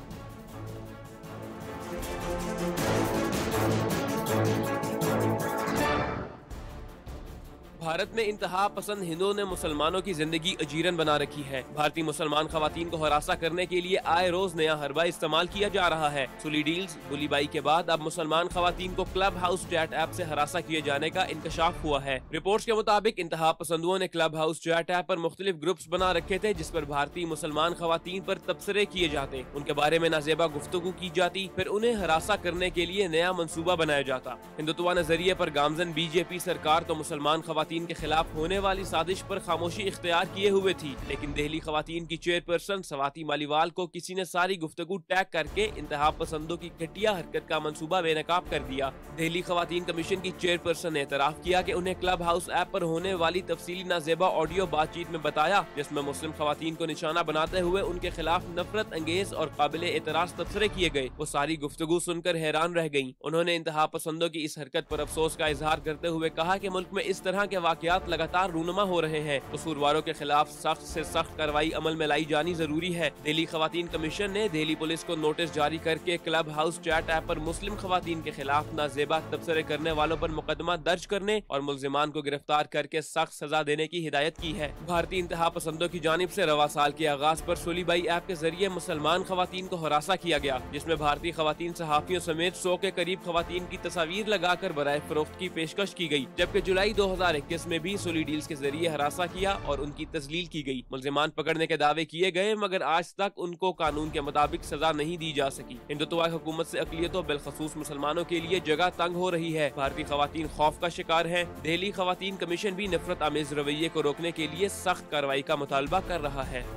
भारत में इंतहा पसंद हिंदुओं ने मुसलमानों की जिंदगी अजीरन बना रखी है। भारतीय मुसलमान खवातीन को हरासा करने के लिए आए रोज नया हरबा इस्तेमाल किया जा रहा है। सुली डील्स, बुली बाई के बाद अब मुसलमान खवातीन को क्लब हाउस चैट ऐप से हरासा किए जाने का इंकशाफ हुआ है। रिपोर्ट्स के मुताबिक इंतहा पसंदों ने क्लब हाउस चैट ऐप पर मुख्तलिफ ग्रुप्स बना रखे थे, जिस पर भारतीय मुसलमान खवातीन पर तबसरे किए जाते, उनके बारे में नाजेबा गुफ्तगू की जाती, फिर उन्हें हरासा करने के लिए नया मंसूबा बनाया जाता। हिंदुत्व नजरिए पर गामजन बीजेपी सरकार तो मुसलमान खवातीन के खिलाफ होने वाली साजिश पर खामोशी इख्तियार किए हुए थी, लेकिन दिल्ली खवातीन की चेयरपर्सन स्वाति मालीवाल को किसी ने सारी गुफ्तगू टैग करके इंतहा पसंदों की घटिया हरकत का मंसूबा बेनकाब कर दिया। दिल्ली खवातीन कमीशन की चेयरपर्सन ने एतराफ किया कि उन्हें क्लब हाउस ऐप पर होने वाली तफसीली नाजेबा ऑडियो बातचीत में बताया, जिसमें मुस्लिम खवातीन को निशाना बनाते हुए उनके खिलाफ नफरत अंगेज और काबिले एतराज तबसरे किए गए। वो सारी गुफ्तगू सुनकर हैरान रह गयी। उन्होंने इंतहा पसंदों की इस हरकत पर अफसोस का इजहार करते हुए कहा कि मुल्क में इस तरह के वाकयात लगातार रूनमा हो रहे हैं। कसूरवारों के खिलाफ सख्त से सख्त कार्रवाई अमल में लाई जानी जरूरी है। दिल्ली खवातीन कमीशन ने दिल्ली पुलिस को नोटिस जारी करके क्लब हाउस चैट ऐप पर मुस्लिम खवातीन के खिलाफ नाजेबा तबसरे करने वालों पर मुकदमा दर्ज करने और मुलजिमान को गिरफ्तार करके सख्त सजा देने की हिदायत की है। भारतीय इंतहा पसंदों की जानिब से रवा साल के आगाज पर सुलीबाई ऐप के जरिए मुसलमान खवातीन को हरासा किया गया, जिसमें भारतीय खवातीन सहाफियों समेत 100 के करीब खवातीन की तस्वीर लगाकर बराए फरोख्त की पेशकश की गई। जबकि जुलाई 2021 में भी सुली डील्स के जरिए हरासा किया और उनकी तजलील की गई। मुलजिमान पकड़ने के दावे किए गए मगर आज तक उनको कानून के मुताबिक सजा नहीं दी जा सकी। हिंदुत्वा हुकूमत से अकलियतों बिलखसूस मुसलमानों के लिए जगह तंग हो रही है। भारतीय खवातीन खौफ का शिकार है। दिल्ली खवातीन कमीशन भी नफरत आमेज रवैये को रोकने के लिए सख्त कार्रवाई का मुतालबा कर रहा है।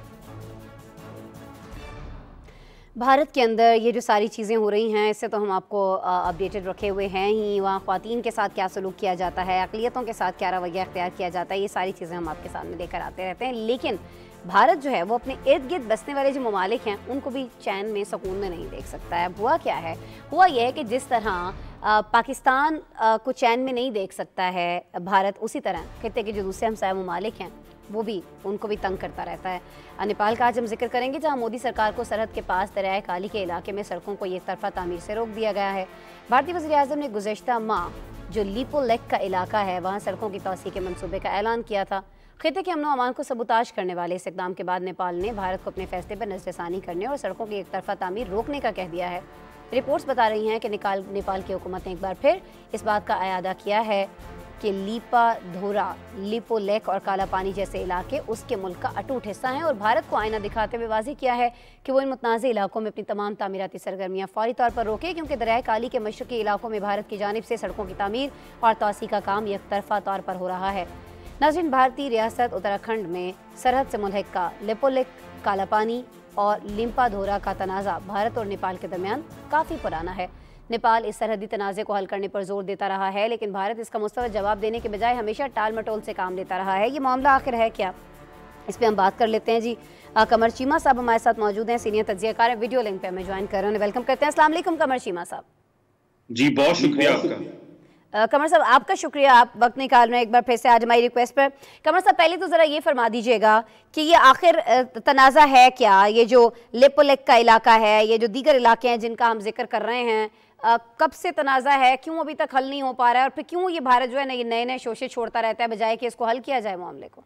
भारत के अंदर ये जो सारी चीज़ें हो रही हैं, इससे तो हम आपको अपडेटेड रखे हुए हैं ही। वहाँ ख़वातीन के साथ क्या सलूक किया जाता है, अक़लियतों के साथ क्या रवैया अख्तियार किया जाता है, ये सारी चीज़ें हम आपके सामने लेकर आते रहते हैं। लेकिन भारत जो है वो अपने इर्द गिर्द बसने वाले जो ममालिक हैं उनको भी चैन में सुकून में नहीं देख सकता है। हुआ क्या है, हुआ यह है कि जिस तरह पाकिस्तान को चैन में नहीं देख सकता है भारत, उसी तरह खित्ते के जो दूसरे हमसाया ममालिक हैं वो भी उनको भी तंग करता रहता है। नेपाल का आज हम जिक्र करेंगे, जहां मोदी सरकार को सरहद के पास दरियाए काली के इलाके में सड़कों को एक तरफा तामीर से रोक दिया गया है। भारतीय वज़ीर-ए-आज़म ने गुज़श्ता माह जो लिपो लेक का इलाका है वहाँ सड़कों की तोसी के मनसूबे का ऐलान किया था। खित्ते के अमन व अमान को सबूताज करने वाले इस इक़दाम के बाद नेपाल ने भारत को अपने फैसले पर नज़रसानी करने और सड़कों की एक तरफा तामीर रोकने का कह दिया है। रिपोर्ट्स बता रही हैं कि नेपाल की हुकूमत ने एक बार फिर इस बात का अयादा किया है कि लीपा धोरा, लिपो लेक और काला पानी जैसे इलाके उसके मुल्क का अटूट हिस्सा हैं और भारत को आईना दिखाते हुए वाज़ेह किया है कि वो इन मुतनाज़ इलाकों में अपनी तमाम तामीराती सरगर्मियाँ फौरी तौर पर रोके, क्योंकि दरियाए काली के मशरक़ी इलाकों में भारत की जानिब से सड़कों की तामीर और तोसी का काम एक तरफा तौर पर हो रहा है। नाज़रीन, भारतीय रियासत उत्तराखंड में सरहद से मुल्हिका लिपो लेक, काला पानी और लिम्पा धोरा का तनाज़ा भारत और नेपाल के दरमियान काफ़ी पुराना है। नेपाल इस सरहदी तनाज़े को हल करने पर जोर देता रहा है, लेकिन भारत इसका मुस्तवद जवाब देने के बजाय हमेशा टाल मटोल से काम लेता रहा है। ये मामला आखिर है क्या, इस पर हम बात कर लेते हैं जी। कमर चीमा साहब हमारे साथ मौजूद हैं, सीनियर तज्ज़ियाकार हैं, वीडियो लिंक पे हमें ज्वाइन कर रहे हैं। वेलकम करते हैं। अस्सलाम वालेकुम कमर चीमा साहब। जी बहुत शुक्रिया आपका। कमर साहब आपका शुक्रिया, आप वक्त निकाल रहे हैं एक बार फिर से आज हमारी रिक्वेस्ट पर। कमर साहब पहले तो ज़रा ये फरमा दीजिएगा कि ये आखिर तनाज़ा है क्या, ये जो लिपो लेक का इलाका है, ये जो दीगर इलाके हैं जिनका हम जिक्र कर रहे हैं, कब से तनाज़ा है, क्यों अभी तक हल नहीं हो पा रहा है और फिर क्यों ये भारत जो है ना ये नए नए शोशे छोड़ता रहता है बजाय कि इसको हल किया जाए मामले को?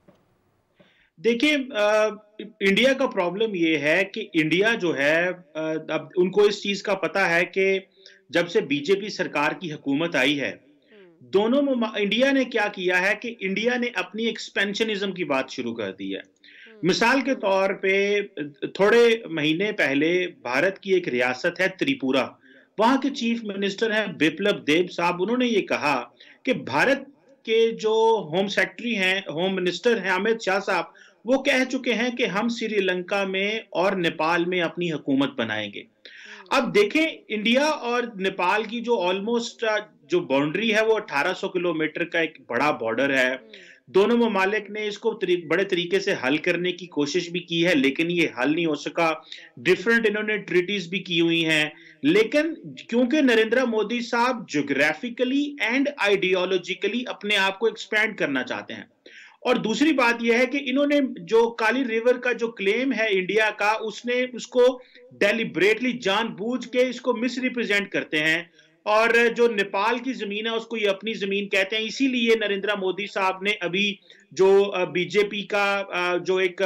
देखिए, इंडिया का प्रॉब्लम ये है कि इंडिया जो है अब उनको इस चीज का पता है कि जब से बीजेपी सरकार की हुकूमत आई है, दोनों इंडिया ने क्या किया है कि इंडिया ने अपनी एक्सपेंशनिज्म की बात शुरू कर दी है। मिसाल के तौर पे थोड़े महीने पहले भारत की एक रियासत है त्रिपुरा, वहां के चीफ मिनिस्टर हैं बिप्लब देब साहब। उन्होंने ये कहा कि भारत के जो होम सेक्रेटरी हैं, होम मिनिस्टर हैं अमित शाह साहब, वो कह चुके हैं कि हम श्रीलंका में और नेपाल में अपनी हुकूमत बनाएंगे। अब देखें, इंडिया और नेपाल की जो ऑलमोस्ट जो बाउंड्री है वो 1800 किलोमीटर का एक बड़ा बॉर्डर है। दोनों ममालिक ने इसको बड़े तरीके से हल करने की कोशिश भी की है, लेकिन ये हल नहीं हो सका। डिफरेंट इन्होंने ट्रीटीज भी की हुई हैं, लेकिन क्योंकि नरेंद्र मोदी साहब ज्योग्राफिकली एंड आइडियोलॉजिकली अपने आप को एक्सपैंड करना चाहते हैं। और दूसरी बात यह है कि इन्होंने जो काली रिवर का जो क्लेम है इंडिया का, उसने उसको डेलिब्रेटली जानबूझ के इसको मिसरिप्रेजेंट करते हैं, और जो नेपाल की जमीन है उसको ये अपनी जमीन कहते हैं। इसीलिए नरेंद्र मोदी साहब ने अभी जो बीजेपी का जो एक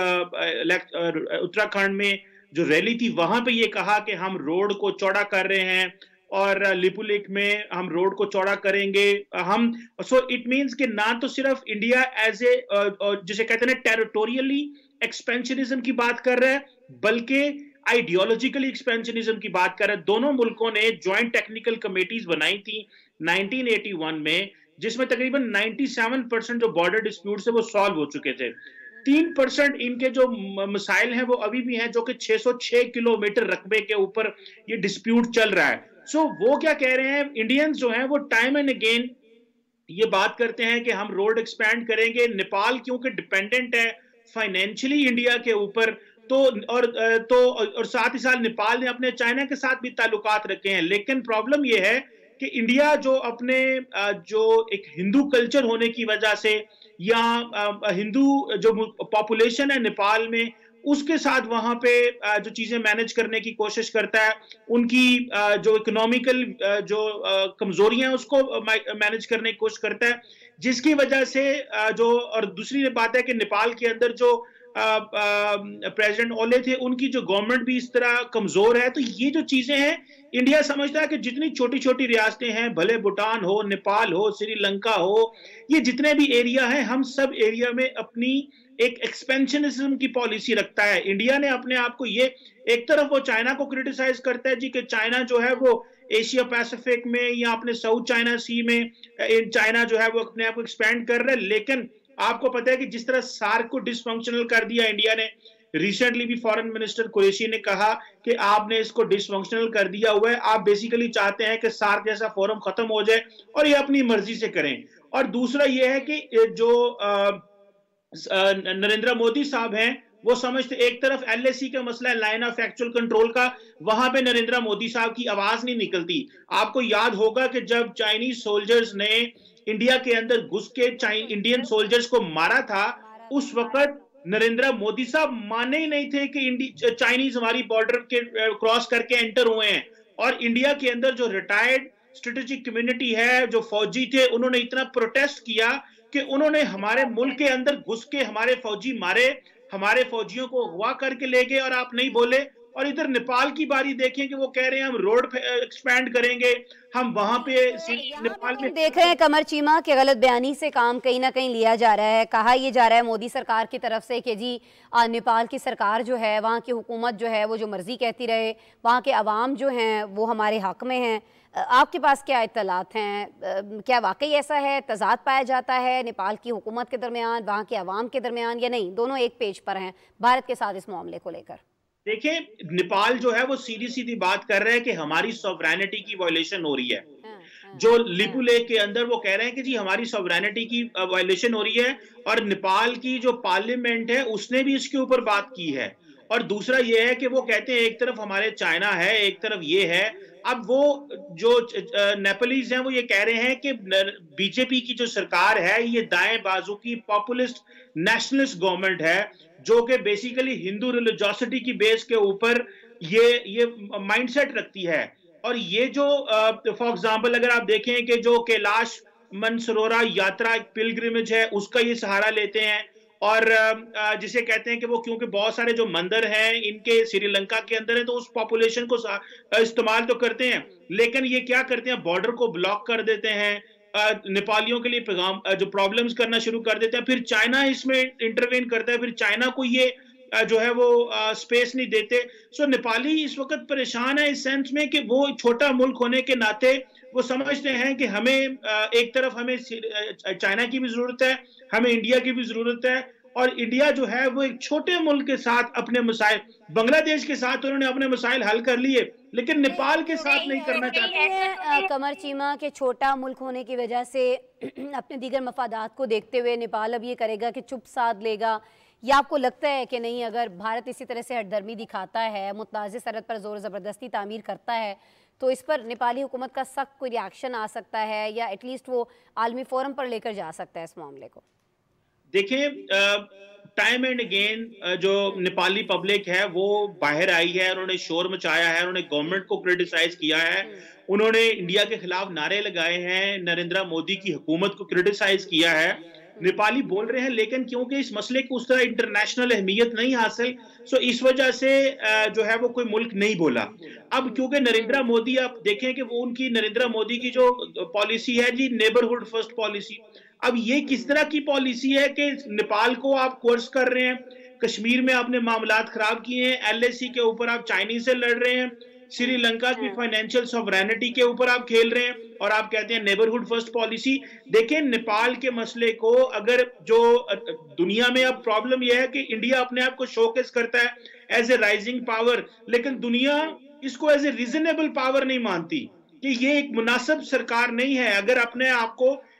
उत्तराखंड में जो रैली थी वहां पे ये कहा कि हम रोड को चौड़ा कर रहे हैं और लिपो लेक में हम रोड को चौड़ा करेंगे। हम सो इट मींस कि ना तो सिर्फ इंडिया एज ए जिसे कहते हैं टेरिटोरियली एक्सपेंशनिज्म की बात कर रहा है, बल्कि आइडियोलॉजिकली एक्सपेंशनिज्म की बात कर रहे हैं। दोनों मुल्कों ने ज्वाइंट टेक्निकल कमेटीज बनाई थी 1981 में, जिसमें तकरीबन 97% जो बॉर्डर डिस्प्यूट्स है वो सॉल्व हो चुके थे। 3% इनके जो मसाइल हैं वो अभी भी हैं, जो कि 606 किलोमीटर रकबे के ऊपर ये डिस्प्यूट चल रहा है। सो वो क्या कह रहे हैं, इंडियंस जो हैं वो टाइम एंड अगेन ये बात करते हैं कि हम रोड एक्सपैंड करेंगे। नेपाल क्योंकि डिपेंडेंट है फाइनेंशियली इंडिया के ऊपर, और साथ ही साथ नेपाल ने अपने चाइना के साथ भी ताल्लुकात रखे हैं। लेकिन प्रॉब्लम यह है कि इंडिया जो अपने जो एक हिंदू कल्चर होने की वजह से या हिंदू जो पॉपुलेशन है नेपाल में, उसके साथ वहां पे जो चीजें मैनेज करने की कोशिश करता है, उनकी जो इकोनॉमिकल जो कमजोरियां उसको मैनेज करने की कोशिश करता है, जिसकी वजह से जो, और दूसरी बात है कि नेपाल के अंदर जो प्रेसिडेंट ओले थे, उनकी जो गवर्नमेंट भी इस तरह कमजोर है। तो ये जो चीजें हैं, इंडिया समझता है कि जितनी छोटी छोटी रियासतें हैं, भले भूटान हो, नेपाल हो, श्रीलंका हो, ये जितने भी एरिया हैं, हम सब एरिया में अपनी एक एक्सपेंशनिज्म की पॉलिसी रखता है। इंडिया ने अपने आप को, ये एक तरफ वो चाइना को क्रिटिसाइज करता है जी कि चाइना जो है वो एशिया पैसिफिक में या अपने साउथ चाइना सी में चाइना जो है वो अपने आप को एक्सपैंड कर रहा है, लेकिन आपको पता है कि जिस तरह सार्क को डिसफंक्शनल कर दिया इंडिया ने, रिसेंटली भी फॉरेन मिनिस्टर कुरैशी ने कहा कि आपने इसको डिसफंक्शनल कर दिया हुआ है, आप बेसिकली चाहते हैं कि सार्क जैसा फोरम खत्म हो जाए और ये अपनी मर्जी से करें। और दूसरा ये है कि जो नरेंद्र मोदी साहब हैं, वो समझते, एक तरफ एलएसी का मसला है, लाइन ऑफ एक्चुअल कंट्रोल का, वहां पे नरेंद्र मोदी साहब की आवाज नहीं निकलती। आपको याद होगा कि जब चाइनीज सोल्जर्स ने इंडिया के अंदर घुस के इंडियन सोल्जर्स को मारा था, उस वक्त नरेंद्र मोदी साहब माने ही नहीं थे कि चाइनीज हमारी बॉर्डर के क्रॉस करके एंटर हुए हैं। और इंडिया के अंदर जो रिटायर्ड स्ट्रेटेजिक कम्युनिटी है, जो फौजी थे, उन्होंने इतना प्रोटेस्ट किया कि उन्होंने हमारे मुल्क के अंदर घुस के हमारे फौजी मारे, हमारे फौजियों को अगवा करके ले गए और आप नहीं बोले। और इधर नेपाल की बारी देखें कि वो कह रहे हैं हम रोड एक्सपैंड करेंगे, हम वहां पे नेपाल में देख रहे हैं कमर चीमा के गलत बयानी से काम कहीं ना कहीं लिया जा रहा है। कहा यह जा रहा है मोदी सरकार की तरफ से कि जी नेपाल की सरकार जो है, वहाँ की हुकूमत जो है वो जो मर्जी कहती रहे, वहाँ के अवाम जो हैं वो हमारे हक में हैं। आपके पास क्या इत्तलात हैं? क्या वाकई ऐसा है, तजाद पाया जाता है नेपाल की हुकूमत के दरमियान, वहाँ के अवाम के दरमियान, या नहीं दोनों एक पेज पर हैं भारत के साथ इस मामले को लेकर? देखिए, नेपाल जो है वो सीधी सीधी बात कर रहे हैं कि हमारी सॉवरेनिटी की वायलेशन हो रही है। जो लिपू लेक के अंदर वो कह रहे हैं कि जी हमारी सॉवरेनिटी की वायलेशन हो रही है, और नेपाल की जो पार्लियामेंट है उसने भी इसके ऊपर बात की है। और दूसरा ये है कि वो कहते हैं एक तरफ हमारे चाइना है, एक तरफ ये है। अब वो जो नेपालीज हैं वो ये कह रहे हैं कि बीजेपी की जो सरकार है, ये दाएं बाजू की पॉपुलिस्ट नेशनलिस्ट गवर्नमेंट है, जो कि बेसिकली हिंदू रिलीजियोसिटी की बेस के ऊपर ये माइंडसेट रखती है। और ये जो फॉर एग्जांपल अगर आप देखें कि जो कैलाश मानसरोवर यात्रा एक पिलग्रिमेज है, उसका ये सहारा लेते हैं। और जिसे कहते हैं कि वो क्योंकि बहुत सारे जो मंदिर हैं इनके श्रीलंका के अंदर है, तो उस पॉपुलेशन को इस्तेमाल तो करते हैं, लेकिन ये क्या करते हैं, बॉर्डर को ब्लॉक कर देते हैं, नेपालियों के लिए पैगाम जो प्रॉब्लम्स करना शुरू कर देते हैं। फिर चाइना इसमें इंटरवेन करता है, फिर चाइना को ये जो है वो स्पेस नहीं देते। सो नेपाली इस वक्त परेशान है इस सेंस में कि वो छोटा मुल्क होने के नाते वो समझते हैं कि हमें एक तरफ हमें चाइना की भी जरूरत है, हमें इंडिया की भी जरूरत है। और इंडिया जो है वो एक छोटे मुल्क के साथ अपने मसाइल, बांग्लादेश के साथ उन्होंने अपने मसाइल हल कर लिए, लेकिन नेपाल के साथ नहीं करना चाहते। कमर चीमा के छोटा मुल्क होने की वजह से अपने दीगर मफादात को देखते हुए नेपाल अब ये करेगा कि चुप साध लेगा, या आपको लगता है कि नहीं, अगर भारत इसी तरह से हटदर्मी दिखाता है, मुतनाज़ सरहद पर जोर ज़बरदस्ती तामीर करता है, तो इस पर नेपाली हुकूमत का सख्त कोई रिएक्शन आ सकता है, या एटलीस्ट वो आलमी फोरम पर लेकर जा सकता है इस मामले को? देखें, टाइम एंड अगेन जो नेपाली पब्लिक है वो बाहर आई है, उन्होंने शोर मचाया है, उन्होंने गवर्नमेंट को क्रिटिसाइज किया है, उन्होंने इंडिया के खिलाफ नारे लगाए हैं, नरेंद्र मोदी की हुकूमत को क्रिटिसाइज किया है। नेपाली बोल रहे हैं, लेकिन क्योंकि इस मसले को उस तरह इंटरनेशनल अहमियत नहीं हासिल, सो इस वजह से जो है वो कोई मुल्क नहीं बोला। अब क्योंकि नरेंद्र मोदी, आप देखें कि वो उनकी नरेंद्र मोदी की जो पॉलिसी है जी, नेबरहुड फर्स्ट पॉलिसी, अब ये किस तरह की पॉलिसी है कि नेपाल को आप कोर्स कर रहे हैं, कश्मीर में आपने मामलात खराब किए हैं, एलएसी के ऊपर आप चाइनीज से लड़ रहे हैं, श्रीलंका की फाइनेंशियल सॉवरेनिटी के ऊपर आप खेल रहे हैं, और आप कहते हैं नेबरहुड फर्स्ट पॉलिसी। देखें, नेपाल के मसले को अगर जो दुनिया में अब प्रॉब्लम यह है कि इंडिया अपने आप को शोकेस करता है एज ए राइजिंग पावर, लेकिन दुनिया इसको एज ए रीजनेबल पावर नहीं मानती कि ये एक मुनासिब सरकार नहीं है। अगर अपने आप को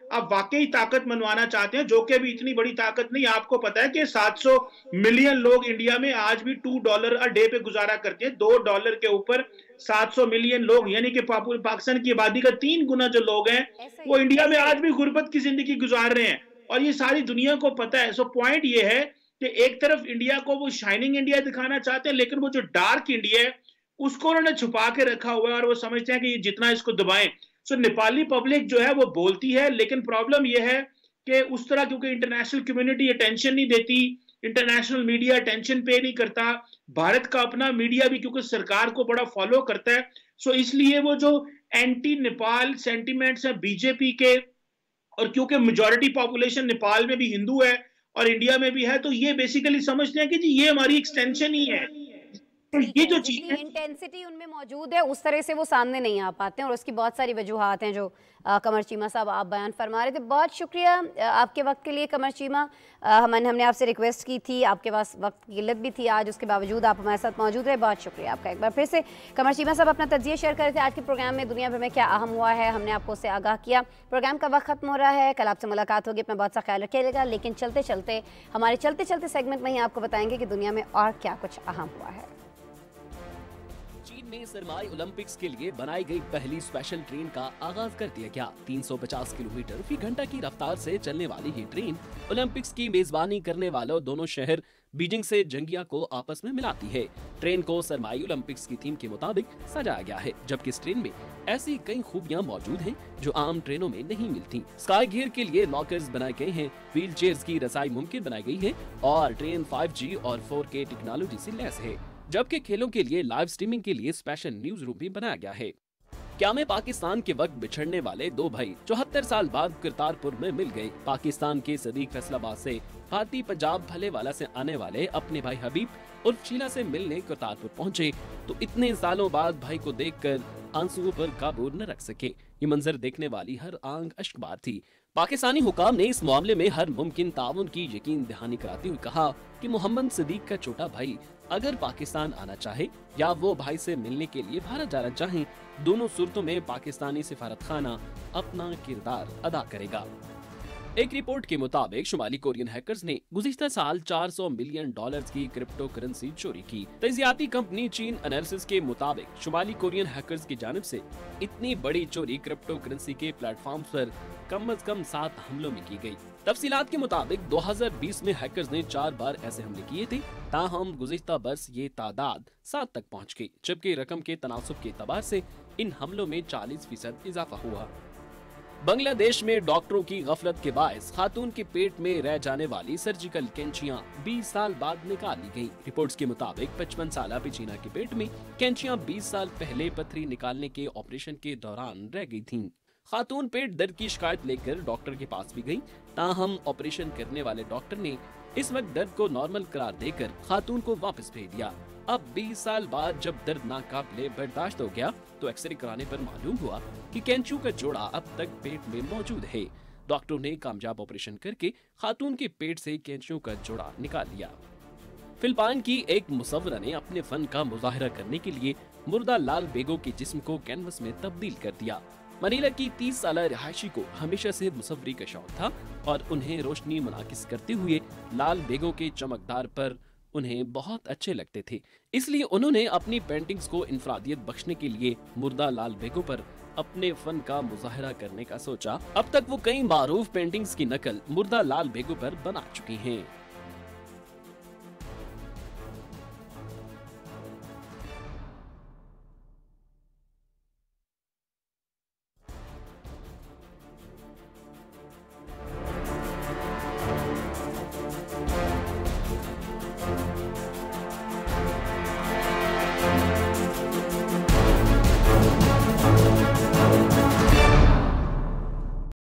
आप वाकई ताकत मनवाना चाहते हैं, जो कि भी इतनी बड़ी ताकत नहीं। आपको पता है कि 700 मिलियन लोग इंडिया में आज भी $2 अ डे पे गुजारा करते हैं। $2 के ऊपर 700 मिलियन लोग, यानी कि पाकिस्तान की आबादी का 3 गुना जो लोग हैं वो इंडिया में आज भी गुर्बत की जिंदगी गुजार रहे हैं, और ये सारी दुनिया को पता है। सो पॉइंट ये है कि एक तरफ इंडिया को वो शाइनिंग इंडिया दिखाना चाहते हैं, लेकिन वो जो डार्क इंडिया है उसको उन्होंने छुपा के रखा हुआ है, और वो समझते हैं कि जितना इसको दबाएं। सो नेपाली पब्लिक जो है वो बोलती है, लेकिन प्रॉब्लम ये है कि उस तरह, क्योंकि इंटरनेशनल कम्युनिटी अटेंशन नहीं देती, इंटरनेशनल मीडिया अटेंशन पे नहीं करता, भारत का अपना मीडिया भी क्योंकि सरकार को बड़ा फॉलो करता है, सो इसलिए वो जो एंटी नेपाल सेंटिमेंट्स हैं बीजेपी के, और क्योंकि मेजॉरिटी पॉपुलेशन नेपाल में भी हिंदू है और इंडिया में भी है, तो ये बेसिकली समझते हैं कि जी ये हमारी एक्सटेंशन ही है। तो ये जो चीज इंटेंसिटी उनमें मौजूद है उस तरह से वो सामने नहीं आ पाते हैं, और उसकी बहुत सारी वजूहात हैं जो कमर चीमा साहब आप बयान फरमा रहे थे। बहुत शुक्रिया आपके वक्त के लिए कमर चीमा। हमने आपसे रिक्वेस्ट की थी, आपके पास वक्त की किल्लत भी थी आज, उसके बावजूद आप हमारे साथ मौजूद रहे। बहुत शुक्रिया आपका एक बार फिर से। कमर चीमा साहब अपना तजिया शेयर कर रहे थे आज के प्रोग्राम में दुनिया भर में क्या अहम हुआ है, हमने आपको उससे आगाह किया। प्रोग्राम का वक्त खत्म हो रहा है, कल आपसे मुलाकात होगी, अपना बहुत सा ख्याल रखिएगा। लेकिन चलते चलते हमारे चलते सेगमेंट में ही आपको बताएंगे कि दुनिया में और क्या कुछ अहम हुआ है। चीन में सरमाई ओलंपिक्स के लिए बनाई गई पहली स्पेशल ट्रेन का आगाज कर दिया गया। 350 किलोमीटर फी घंटा की रफ्तार से चलने वाली ये ट्रेन ओलंपिक्स की मेजबानी करने वालों दोनों शहर बीजिंग से जंगिया को आपस में मिलाती है। ट्रेन को सरमाई ओलंपिक्स की थीम के मुताबिक सजाया गया है, जबकि इस ट्रेन में ऐसी कई खूबियां मौजूद हैं जो आम ट्रेनों में नहीं मिलती। स्काई गियर के लिए लॉकर्स बनाए गए हैं, व्हील चेयर्स की रसाई मुमकिन बनाई गई है, और ट्रेन 5G और 4K टेक्नोलॉजी से लैस है, जबकि खेलों के लिए लाइव स्ट्रीमिंग के लिए स्पेशल न्यूज रूम भी बनाया गया है। क्या में पाकिस्तान के वक्त बिछड़ने वाले दो भाई 74 साल बाद करतारपुर में मिल गए। पाकिस्तान के सदीक फैसलाबाद से भारतीय पंजाब भलेवाला से आने वाले अपने भाई हबीब उर्फ शीला से मिलने करतारपुर पहुंचे तो इतने सालों बाद भाई को देखकर आंसुओं पर काबू न रख सके। ये मंजर देखने वाली हर आंख अश्कबार थी। पाकिस्तानी हुकाम ने इस मामले में हर मुमकिन ताउन की यकीन दहानी कराते हुए कहा कि मोहम्मद सदीक का छोटा भाई अगर पाकिस्तान आना चाहे या वो भाई से मिलने के लिए भारत जाना चाहे, दोनों सूरतों में पाकिस्तानी सिफारत खाना अपना किरदार अदा करेगा। एक रिपोर्ट के मुताबिक शुमाली कोरियन हैकर्स ने गुज़िश्ता साल $400 मिलियन की क्रिप्टो करेंसी चोरी की। तजियाती कंपनी चीन एनालिसिस के मुताबिक शुमाली कोरियन हैकर्स की जानिब से इतनी बड़ी चोरी क्रिप्टो करेंसी के प्लेटफॉर्म पर कम से कम 7 हमलों में की गई। तफसीलात के मुताबिक 2020 में हैकर्स ने 4 बार ऐसे हमले किए थे, ताहम गुज़िश्ता बरस ये तादाद 7 तक पहुँच गई, जबकि रकम के तनासुब के एतबार से इन हमलों में 40% इजाफा हुआ। बांग्लादेश में डॉक्टरों की गफलत के बायस खातून के पेट में रह जाने वाली सर्जिकल कैंचियां 20 साल बाद निकाल ली गयी। रिपोर्ट्स के मुताबिक 55 साल पिचीना के पेट में कैंचियां 20 साल पहले पथरी निकालने के ऑपरेशन के दौरान रह गई थीं। खातून पेट दर्द की शिकायत लेकर डॉक्टर के पास भी गई, ताहम ऑपरेशन करने वाले डॉक्टर ने इस वक्त दर्द को नॉर्मल करार देकर खातून को वापस भेज दिया। अब 20 साल बाद जब दर्द नाकाबिले बर्दाश्त हो गया तो एक्सरे कराने पर मालूम हुआ कि कैंचू का जोड़ा अब तक पेट में मौजूद है। डॉक्टरों ने कामयाब ऑपरेशन करके खातून के पेट से कैंचू का जोड़ा निकाल लिया। फिलिपाइन की एक मुसव्वरा ने अपने फन का मुजाहिरा करने के लिए मुर्दा लाल बेगों के जिस्म को कैनवस में तब्दील कर दिया। मनीला की 30 साल रिहायशी को हमेशा से मुसव्वरी का शौक था और उन्हें रोशनी मुनाकिस करते हुए लाल बेगों के चमकदार पर उन्हें बहुत अच्छे लगते थे। इसलिए उन्होंने अपनी पेंटिंग्स को इंफरादियत बख्शने के लिए मुर्दा लाल बेगों पर अपने फन का मुजाहिरा करने का सोचा। अब तक वो कई मारूफ पेंटिंग्स की नकल मुर्दा लाल बेगों पर बना चुकी हैं।